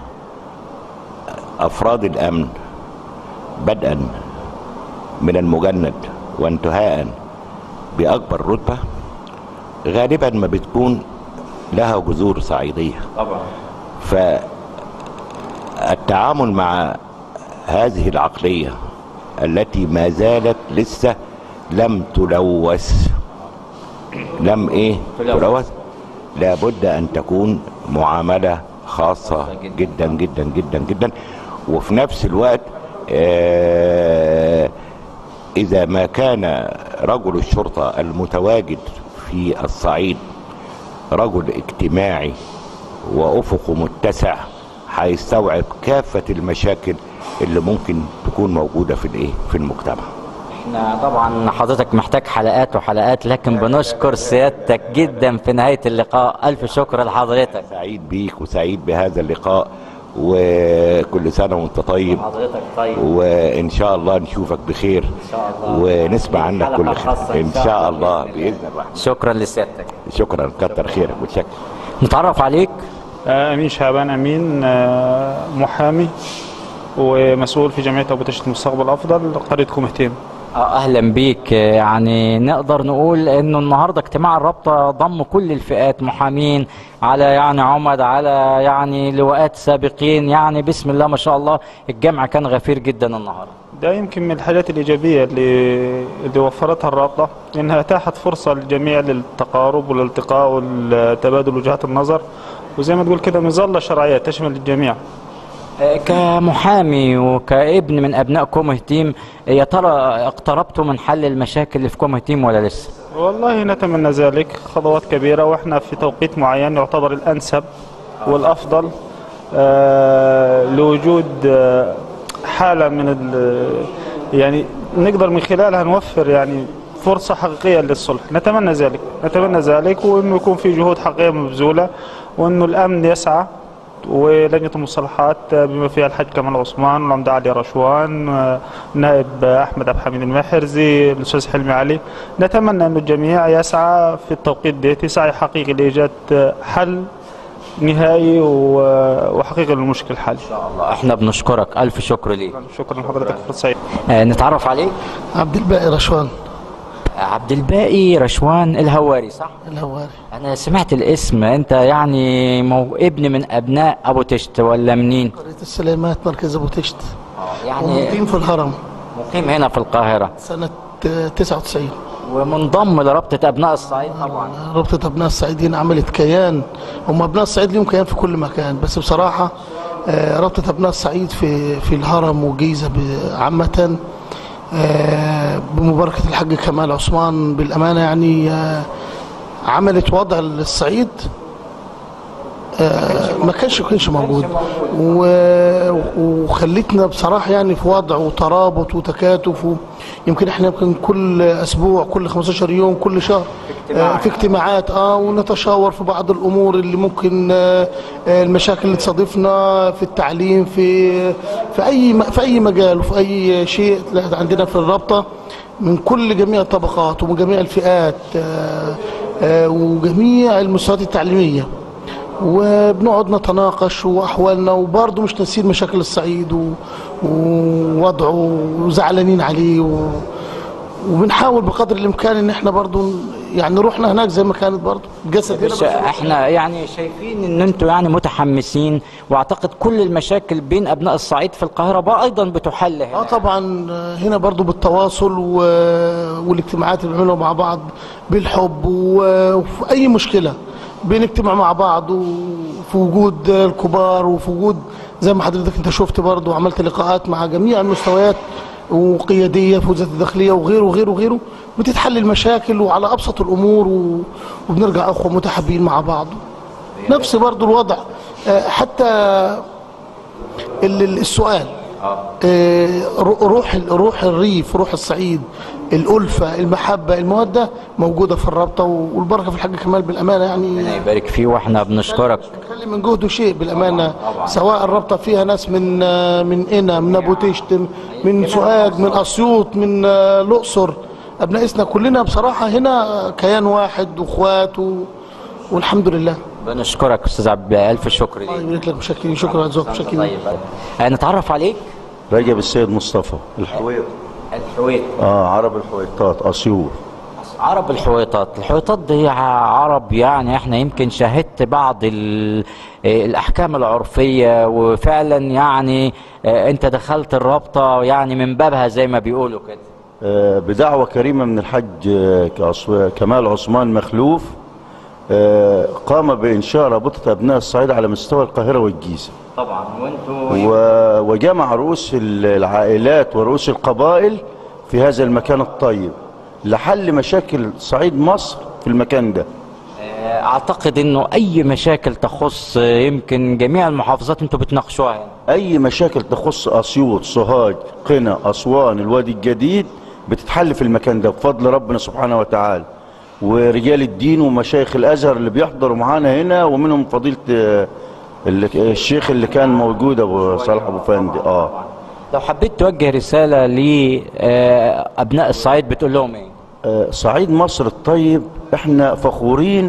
افراد الامن بدءا من المجند وانتهاء باكبر رتبة غالبا ما بتكون لها جذور صعيدية طبعا. فالتعامل مع هذه العقلية التي ما زالت لسه لم تلوث تلوث، لابد ان تكون معاملة خاصة جدا جدا جدا جدا. وفي نفس الوقت اذا ما كان رجل الشرطة المتواجد في الصعيد رجل اجتماعي وافقه متسع، هيستوعب كافة المشاكل اللي ممكن تكون موجودة في المجتمع. احنا طبعا حضرتك محتاج حلقات وحلقات، لكن بنشكر سيادتك جدا في نهاية اللقاء. الف شكر لحضرتك. سعيد بيك وسعيد بهذا اللقاء، وكل سنة وانت طيب. حضرتك طيب، وان شاء الله نشوفك بخير ان شاء الله، ونسمع عنك كل خير ان شاء الله باذن الله. شكرا لسيادتك. شكرا، كتر خيرك وتشكر. نتعرف عليك. امين شعبان امين، محامي ومسؤول في جمعية ابو تشت مستقبل افضل قرية كومهتين. اهلا بيك. يعني نقدر نقول انه النهارده اجتماع الرابطه ضم كل الفئات، محامين على يعني عمد على يعني لواءات سابقين، يعني بسم الله ما شاء الله الجمع كان غفير جدا النهارده. ده يمكن من الحاجات الايجابيه اللي وفرتها الرابطه، انها اتاحت فرصه للجميع للتقارب والالتقاء والتبادل وجهات النظر، وزي ما تقول كده مظله شرعيه تشمل الجميع. كمحامي وكابن من ابناء كومهتيم، يا ترى اقتربتوا من حل المشاكل اللي في كومهتيم ولا لسه؟ والله نتمنى ذلك، خطوات كبيره واحنا في توقيت معين يعتبر الانسب والافضل لوجود حاله من يعني نقدر من خلالها نوفر يعني فرصه حقيقيه للصلح. نتمنى ذلك وانه يكون في جهود حقيقيه مبذوله، وانه الامن يسعى، ولجنة المصالحات بما فيها الحاج كمال عثمان والعمدة علي رشوان، نائب أحمد عبد الحميد المحرزي، الأستاذ حلمي علي. نتمنى أن الجميع يسعى في التوقيت ديتي سعي حقيقي لإيجاد حل نهائي وحقيقي للمشكل الحالي. إن شاء الله. احنا بنشكرك، ألف شكر ليك. شكرا لحضرتك، فرصة سعيدة. نتعرف عليك. عبد الباقي رشوان. عبد الباقي رشوان الهواري، صح؟ الهواري. أنا سمعت الاسم، أنت يعني ابن من أبناء أبو تشت ولا منين؟ قرية السليمات، مركز أبو تشت. يعني مقيم في الهرم. مقيم هنا في القاهرة. سنة 99. ومنضم لرابطة أبناء الصعيد طبعا. رابطة أبناء الصعيد هنا عملت كيان، هم أبناء الصعيد ليهم كيان في كل مكان، بس بصراحة رابطة أبناء الصعيد في الهرم وجيزة عامة بمباركة الحاج كمال عثمان بالأمانة يعني عملت وضع للصعيد ما كانش موجود، وخلتنا بصراحة يعني في وضع وترابط وتكاتف يمكن احنا يمكن كل اسبوع، كل 15 يوم، كل شهر في اجتماعات ونتشاور في بعض الامور اللي ممكن المشاكل اللي تصادفنا في التعليم، في اي مجال وفي اي شيء عندنا في الرابطه من كل جميع الطبقات ومن جميع الفئات وجميع المستويات التعليميه، وبنقعد نتناقش واحوالنا، وبرضه مش ناسيين مشاكل الصعيد ووضعه وزعلانين عليه، وبنحاول بقدر الامكان ان احنا برضه يعني روحنا هناك زي ما كانت برضه الجسد هنا. احنا يعني شايفين ان انتم يعني متحمسين، واعتقد كل المشاكل بين ابناء الصعيد في القاهره ايضا بتحل هنا. طبعا هنا برضه بالتواصل والاجتماعات اللي بنعملها مع بعض بالحب، وفي اي مشكله بنجتمع مع بعض، وفي وجود الكبار، وفي وجود زي ما حضرتك انت شفت برضه عملت لقاءات مع جميع المستويات وقياديه في وزاره الداخليه وغيره وغيره وغيره، بتتحل المشاكل وعلى ابسط الامور، وبنرجع اخوه متحابين مع بعض. نفس برضه الوضع حتى السؤال روح الريف، روح الصعيد، الألفة، المحبة، المودة موجودة في الرابطة، والبركة في الحاج كمال بالأمانة يعني. ربنا يبارك فيه، واحنا بنشكرك. بنخلي من جهده شيء بالأمانة، سواء الرابطة فيها ناس من قنا، من أبو تشت، من سوهاج، من أسيوط، من الأقصر، أبنائنا كلنا بصراحة هنا كيان واحد وإخوات والحمد لله. بنشكرك استاذ عبد، الف شكر ليك. الله يبارك لك، مشكورين، شكرا على ذوقك، مشكورين. نتعرف عليك. رجب السيد مصطفى الحويط. عرب الحويطات اسيوط. عرب الحويطات دي عرب، يعني احنا يمكن شاهدت بعض الاحكام العرفيه، وفعلا يعني انت دخلت الرابطه يعني من بابها زي ما بيقولوا كده. بدعوه كريمه من الحاج كمال عثمان مخلوف، قام بإنشاء رابطة أبناء الصعيد على مستوى القاهرة والجيزة. طبعا وانتوا وجمع رؤوس العائلات ورؤوس القبائل في هذا المكان الطيب لحل مشاكل صعيد مصر في المكان ده. اعتقد انه اي مشاكل تخص يمكن جميع المحافظات انتوا بتناقشوها هنا. اي مشاكل تخص اسيوط، سوهاج، قنا، اسوان، الوادي الجديد بتتحل في المكان ده بفضل ربنا سبحانه وتعالى، ورجال الدين ومشايخ الازهر اللي بيحضروا معانا هنا، ومنهم فضيله الشيخ اللي كان موجود ابو صالح ابو فندي. لو حبيت توجه رساله لابناء الصعيد بتقول لهم ايه؟ صعيد مصر الطيب احنا فخورين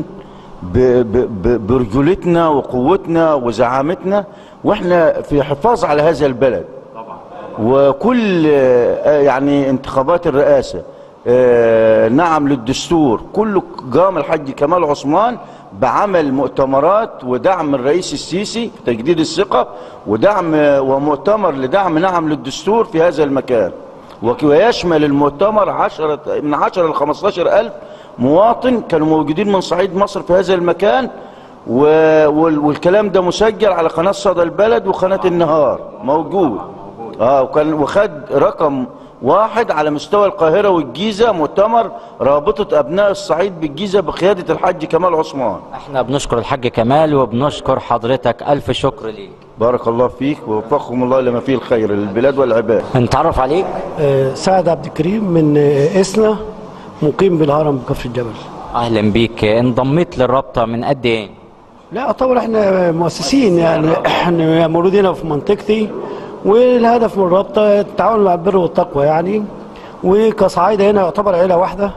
برجولتنا وقوتنا وزعامتنا، واحنا في حفاظ على هذا البلد. وكل يعني انتخابات الرئاسه نعم للدستور، كله قام الحاج كمال عثمان بعمل مؤتمرات ودعم الرئيس السيسي في تجديد الثقة، ودعم ومؤتمر لدعم نعم للدستور في هذا المكان، ويشمل المؤتمر من 10 ل 15 ألف مواطن كانوا موجودين من صعيد مصر في هذا المكان، والكلام ده مسجل على قناة صدى البلد وقناة النهار موجود. وخد رقم 1 على مستوى القاهرة والجيزة، مؤتمر رابطة أبناء الصعيد بالجيزة بقيادة الحاج كمال عثمان. احنا بنشكر الحاج كمال وبنشكر حضرتك، ألف شكر ليك. بارك الله فيك ووفقكم الله لما فيه الخير للبلاد والعباد. نتعرف عليك. سعد عبد الكريم من إسنا، مقيم بالهرم بكفر الجبل. أهلا بيك. انضميت للرابطة من قد إيه؟ لا طبعا احنا مؤسسين، يعني احنا مولودين في منطقتي، والهدف من الرابطه التعاون مع البر والتقوى يعني، وكصعايده هنا يعتبر عيله واحده.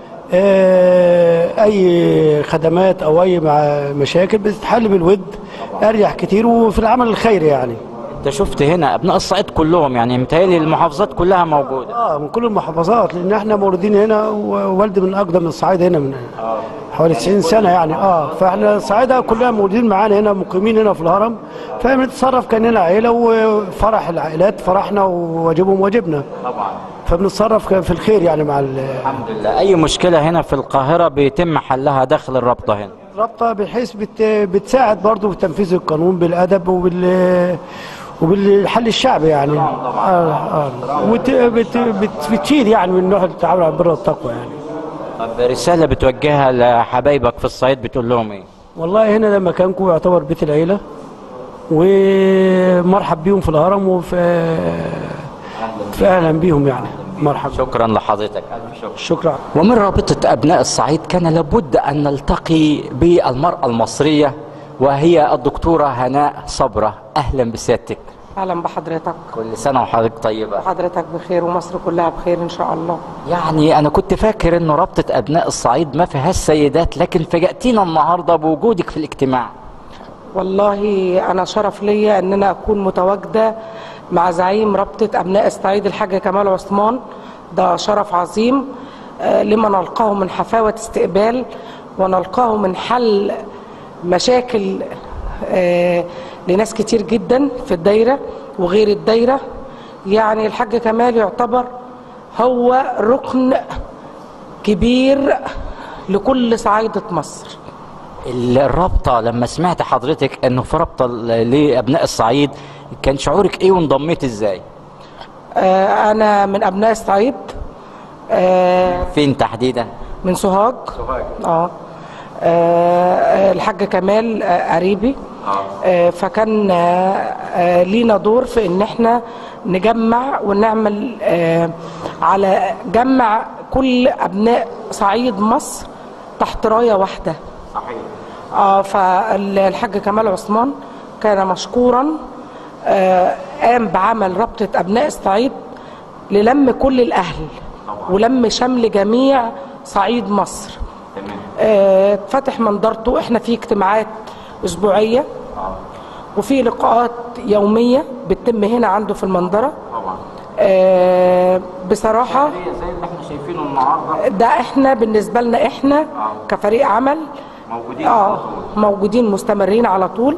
اي خدمات او اي مشاكل بتتحل بالود اريح كتير، وفي العمل الخيري يعني. انت شفت هنا ابناء الصعيد كلهم، يعني متهيألي المحافظات كلها موجوده. من كل المحافظات، لان احنا مولودين هنا، ووالدي من اقدم الصعايد هنا من حوالي 90 سنه يعني. فاحنا الصعايده كلها موجودين معانا هنا، مقيمين هنا في الهرم، فبنتصرف كاننا عيله، وفرح العائلات فرحنا وواجبهم واجبنا طبعا، فبنتصرف في الخير يعني مع الحمد لله. اي مشكله هنا في القاهره بيتم حلها داخل الرابطه هنا. الرابطه بحيث بتساعد برضه في تنفيذ القانون بالادب وبالحل الشعبي يعني. بتشيل يعني من نوع التعاون على البر والتقوى يعني. طب رساله بتوجهها لحبايبك في الصعيد بتقول لهم ايه؟ والله هنا لما مكانكم يعتبر بيت العيله، ومرحب بيهم في الهرم، اهلا بيهم يعني. مرحبا. شكرا لحضرتك. شكرا. ومن رابطة أبناء الصعيد كان لابد أن نلتقي بالمرأة المصرية وهي الدكتورة هناء صبرة. أهلا بسيادتك. اهلا بحضرتك. كل سنة وحضرتك طيبة. وحضرتك بخير ومصر كلها بخير ان شاء الله. يعني أنا كنت فاكر إنه رابطة أبناء الصعيد ما فيهاش سيدات، لكن فاجأتينا النهاردة بوجودك في الاجتماع. والله أنا شرف ليا إن أنا أكون متواجدة مع زعيم رابطة أبناء الصعيد الحاج كمال عثمان. ده شرف عظيم لما نلقاه من حفاوة استقبال ونلقاه من حل مشاكل لناس كتير جدا في الدايرة وغير الدايرة. يعني الحاج كمال يعتبر هو ركن كبير لكل صعيدة مصر. الرابطة لما سمعت حضرتك انه في رابطة لابناء الصعيد كان شعورك ايه وانضميت ازاي؟ انا من ابناء الصعيد. فين تحديدا؟ من سوهاج. الحاج كمال قريبي. فكان لينا دور في ان احنا نجمع ونعمل على جمع كل ابناء صعيد مصر تحت راية واحدة. صحيح. فالحاج كمال عثمان كان مشكورا، قام بعمل رابطة أبناء الصعيد للم كل الأهل ولم شمل جميع صعيد مصر. فتح منظرته. احنا في اجتماعات أسبوعية وفي لقاءات يومية بتتم هنا عنده في المنظرة. بصراحة زي اللي احنا شايفينه النهارده ده احنا بالنسبة لنا احنا كفريق عمل موجودين موجودين مستمرين على طول.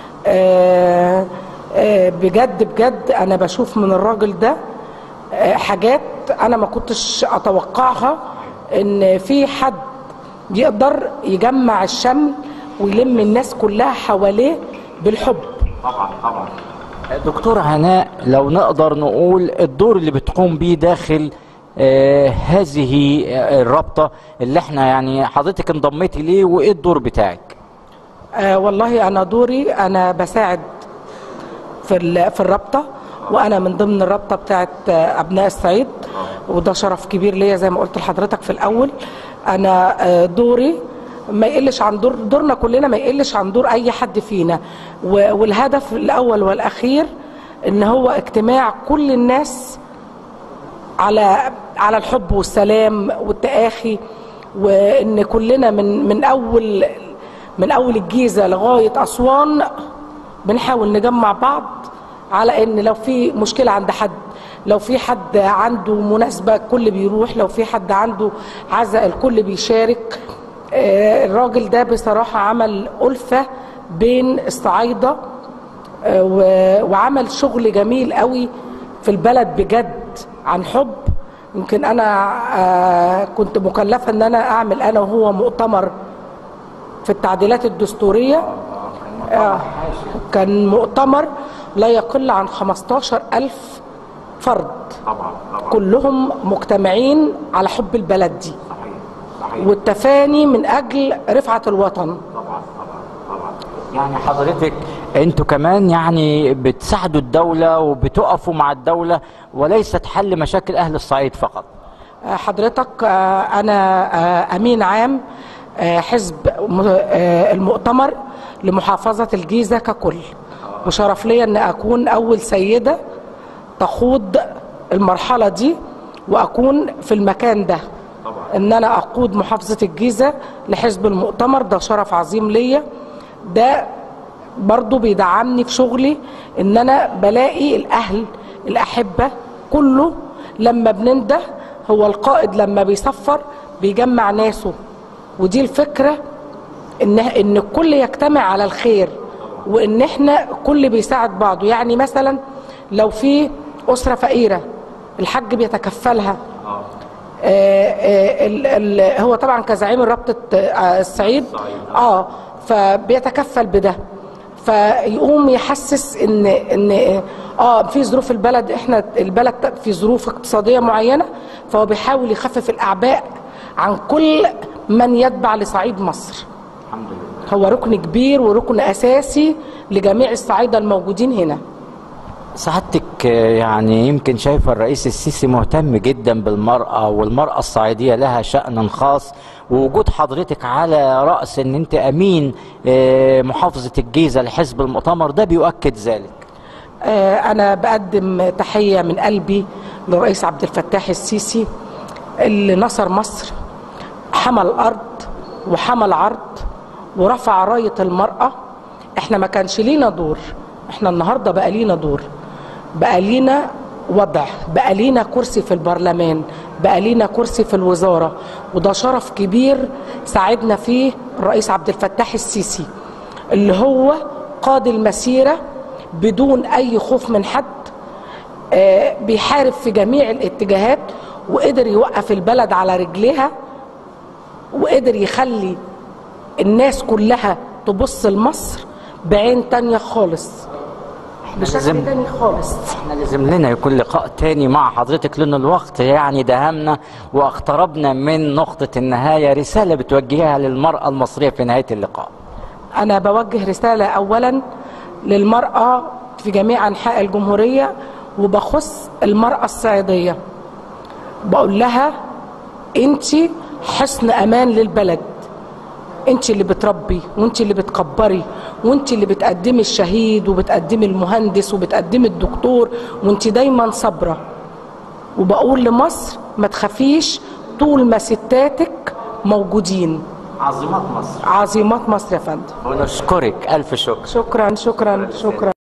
بجد بجد انا بشوف من الراجل ده حاجات انا ما كنتش اتوقعها، ان في حد يقدر يجمع الشمل ويلم الناس كلها حواليه بالحب. طبعا. دكتورة هناء، لو نقدر نقول الدور اللي بتقوم بيه داخل هذه الرابطة اللي احنا يعني حضرتك انضميتي ليه، وايه الدور بتاعك؟ والله انا دوري انا بساعد في الرابطة، وانا من ضمن الرابطة بتاعت ابناء الصعيد، وده شرف كبير ليا زي ما قلت لحضرتك في الاول. انا دوري ما يقلش عن دورنا كلنا، ما يقلش عن دور اي حد فينا، والهدف الاول والاخير ان هو اجتماع كل الناس على الحب والسلام والتآخي، وان كلنا من اول الجيزة لغاية اسوان بنحاول نجمع بعض، على ان لو في مشكلة عند حد، لو في حد عنده مناسبة الكل بيروح، لو في حد عنده عزاء الكل بيشارك. الراجل ده بصراحة عمل ألفة بين الصعايدة، وعمل شغل جميل قوي في البلد بجد عن حب. يمكن أنا كنت مكلفة أن أنا أعمل أنا وهو مؤتمر في التعديلات الدستورية. كان مؤتمر لا يقل عن 15,000 فرد، كلهم مجتمعين على حب البلد دي والتفاني من أجل رفعة الوطن. طبعا. يعني حضرتك انتوا كمان يعني بتساعدوا الدولة وبتقفوا مع الدولة وليست حل مشاكل أهل الصعيد فقط. حضرتك أنا أمين عام حزب المؤتمر لمحافظة الجيزة ككل، وشرف لي أن أكون أول سيدة تخوض المرحلة دي وأكون في المكان ده، ان انا اقود محافظة الجيزة لحزب المؤتمر. ده شرف عظيم ليا، ده برضو بيدعمني في شغلي، ان انا بلاقي الاهل الاحبة كله لما بننده. هو القائد لما بيسفر بيجمع ناسه، ودي الفكرة ان الكل يجتمع على الخير، وان احنا كل بيساعد بعضه. يعني مثلا لو في اسرة فقيرة الحاج بيتكفلها. هو طبعا كزعيم رابطة الصعيد فبيتكفل بده، فيقوم يحسس ان في ظروف البلد، احنا البلد في ظروف اقتصادية معينة، فهو بيحاول يخفف الاعباء عن كل من يتبع لصعيد مصر. الحمد لله. هو ركن كبير وركن اساسي لجميع الصعايدة الموجودين هنا. سعادتك يعني يمكن شايفة الرئيس السيسي مهتم جدا بالمرأة، والمرأة الصعيدية لها شأن خاص، ووجود حضرتك على رأس ان انت امين محافظة الجيزة لحزب المؤتمر ده بيؤكد ذلك. انا بقدم تحية من قلبي للرئيس عبد الفتاح السيسي اللي نصر مصر، حمى الارض وحمى العرض ورفع راية المرأة. احنا ما كانش لينا دور، احنا النهاردة بقى لينا دور، بقى لينا وضع، بقى لينا كرسي في البرلمان، بقى لينا كرسي في الوزارة، وده شرف كبير ساعدنا فيه الرئيس عبد الفتاح السيسي اللي هو قاد المسيرة بدون أي خوف من حد، بيحارب في جميع الاتجاهات، وقدر يوقف البلد على رجليها، وقدر يخلي الناس كلها تبص لمصر بعين تانية خالص، بشكل تاني خالص. احنا لازم لنا يكون لقاء تاني مع حضرتك لأن الوقت يعني دهمنا واقتربنا من نقطة النهاية. رسالة بتوجهها للمرأة المصرية في نهاية اللقاء. أنا بوجه رسالة أولا للمرأة في جميع أنحاء الجمهورية، وبخص المرأة الصعيدية، بقول لها أنت حصن أمان للبلد، انت اللي بتربي وانت اللي بتكبري وانت اللي بتقدمي الشهيد وبتقدمي المهندس وبتقدمي الدكتور، وانت دايما صابره. وبقول لمصر ما تخافيش طول ما ستاتك موجودين. عظيمات مصر، عظيمات مصر يا فندم. ونشكرك الف شكر. شكرا شكرا شكرا.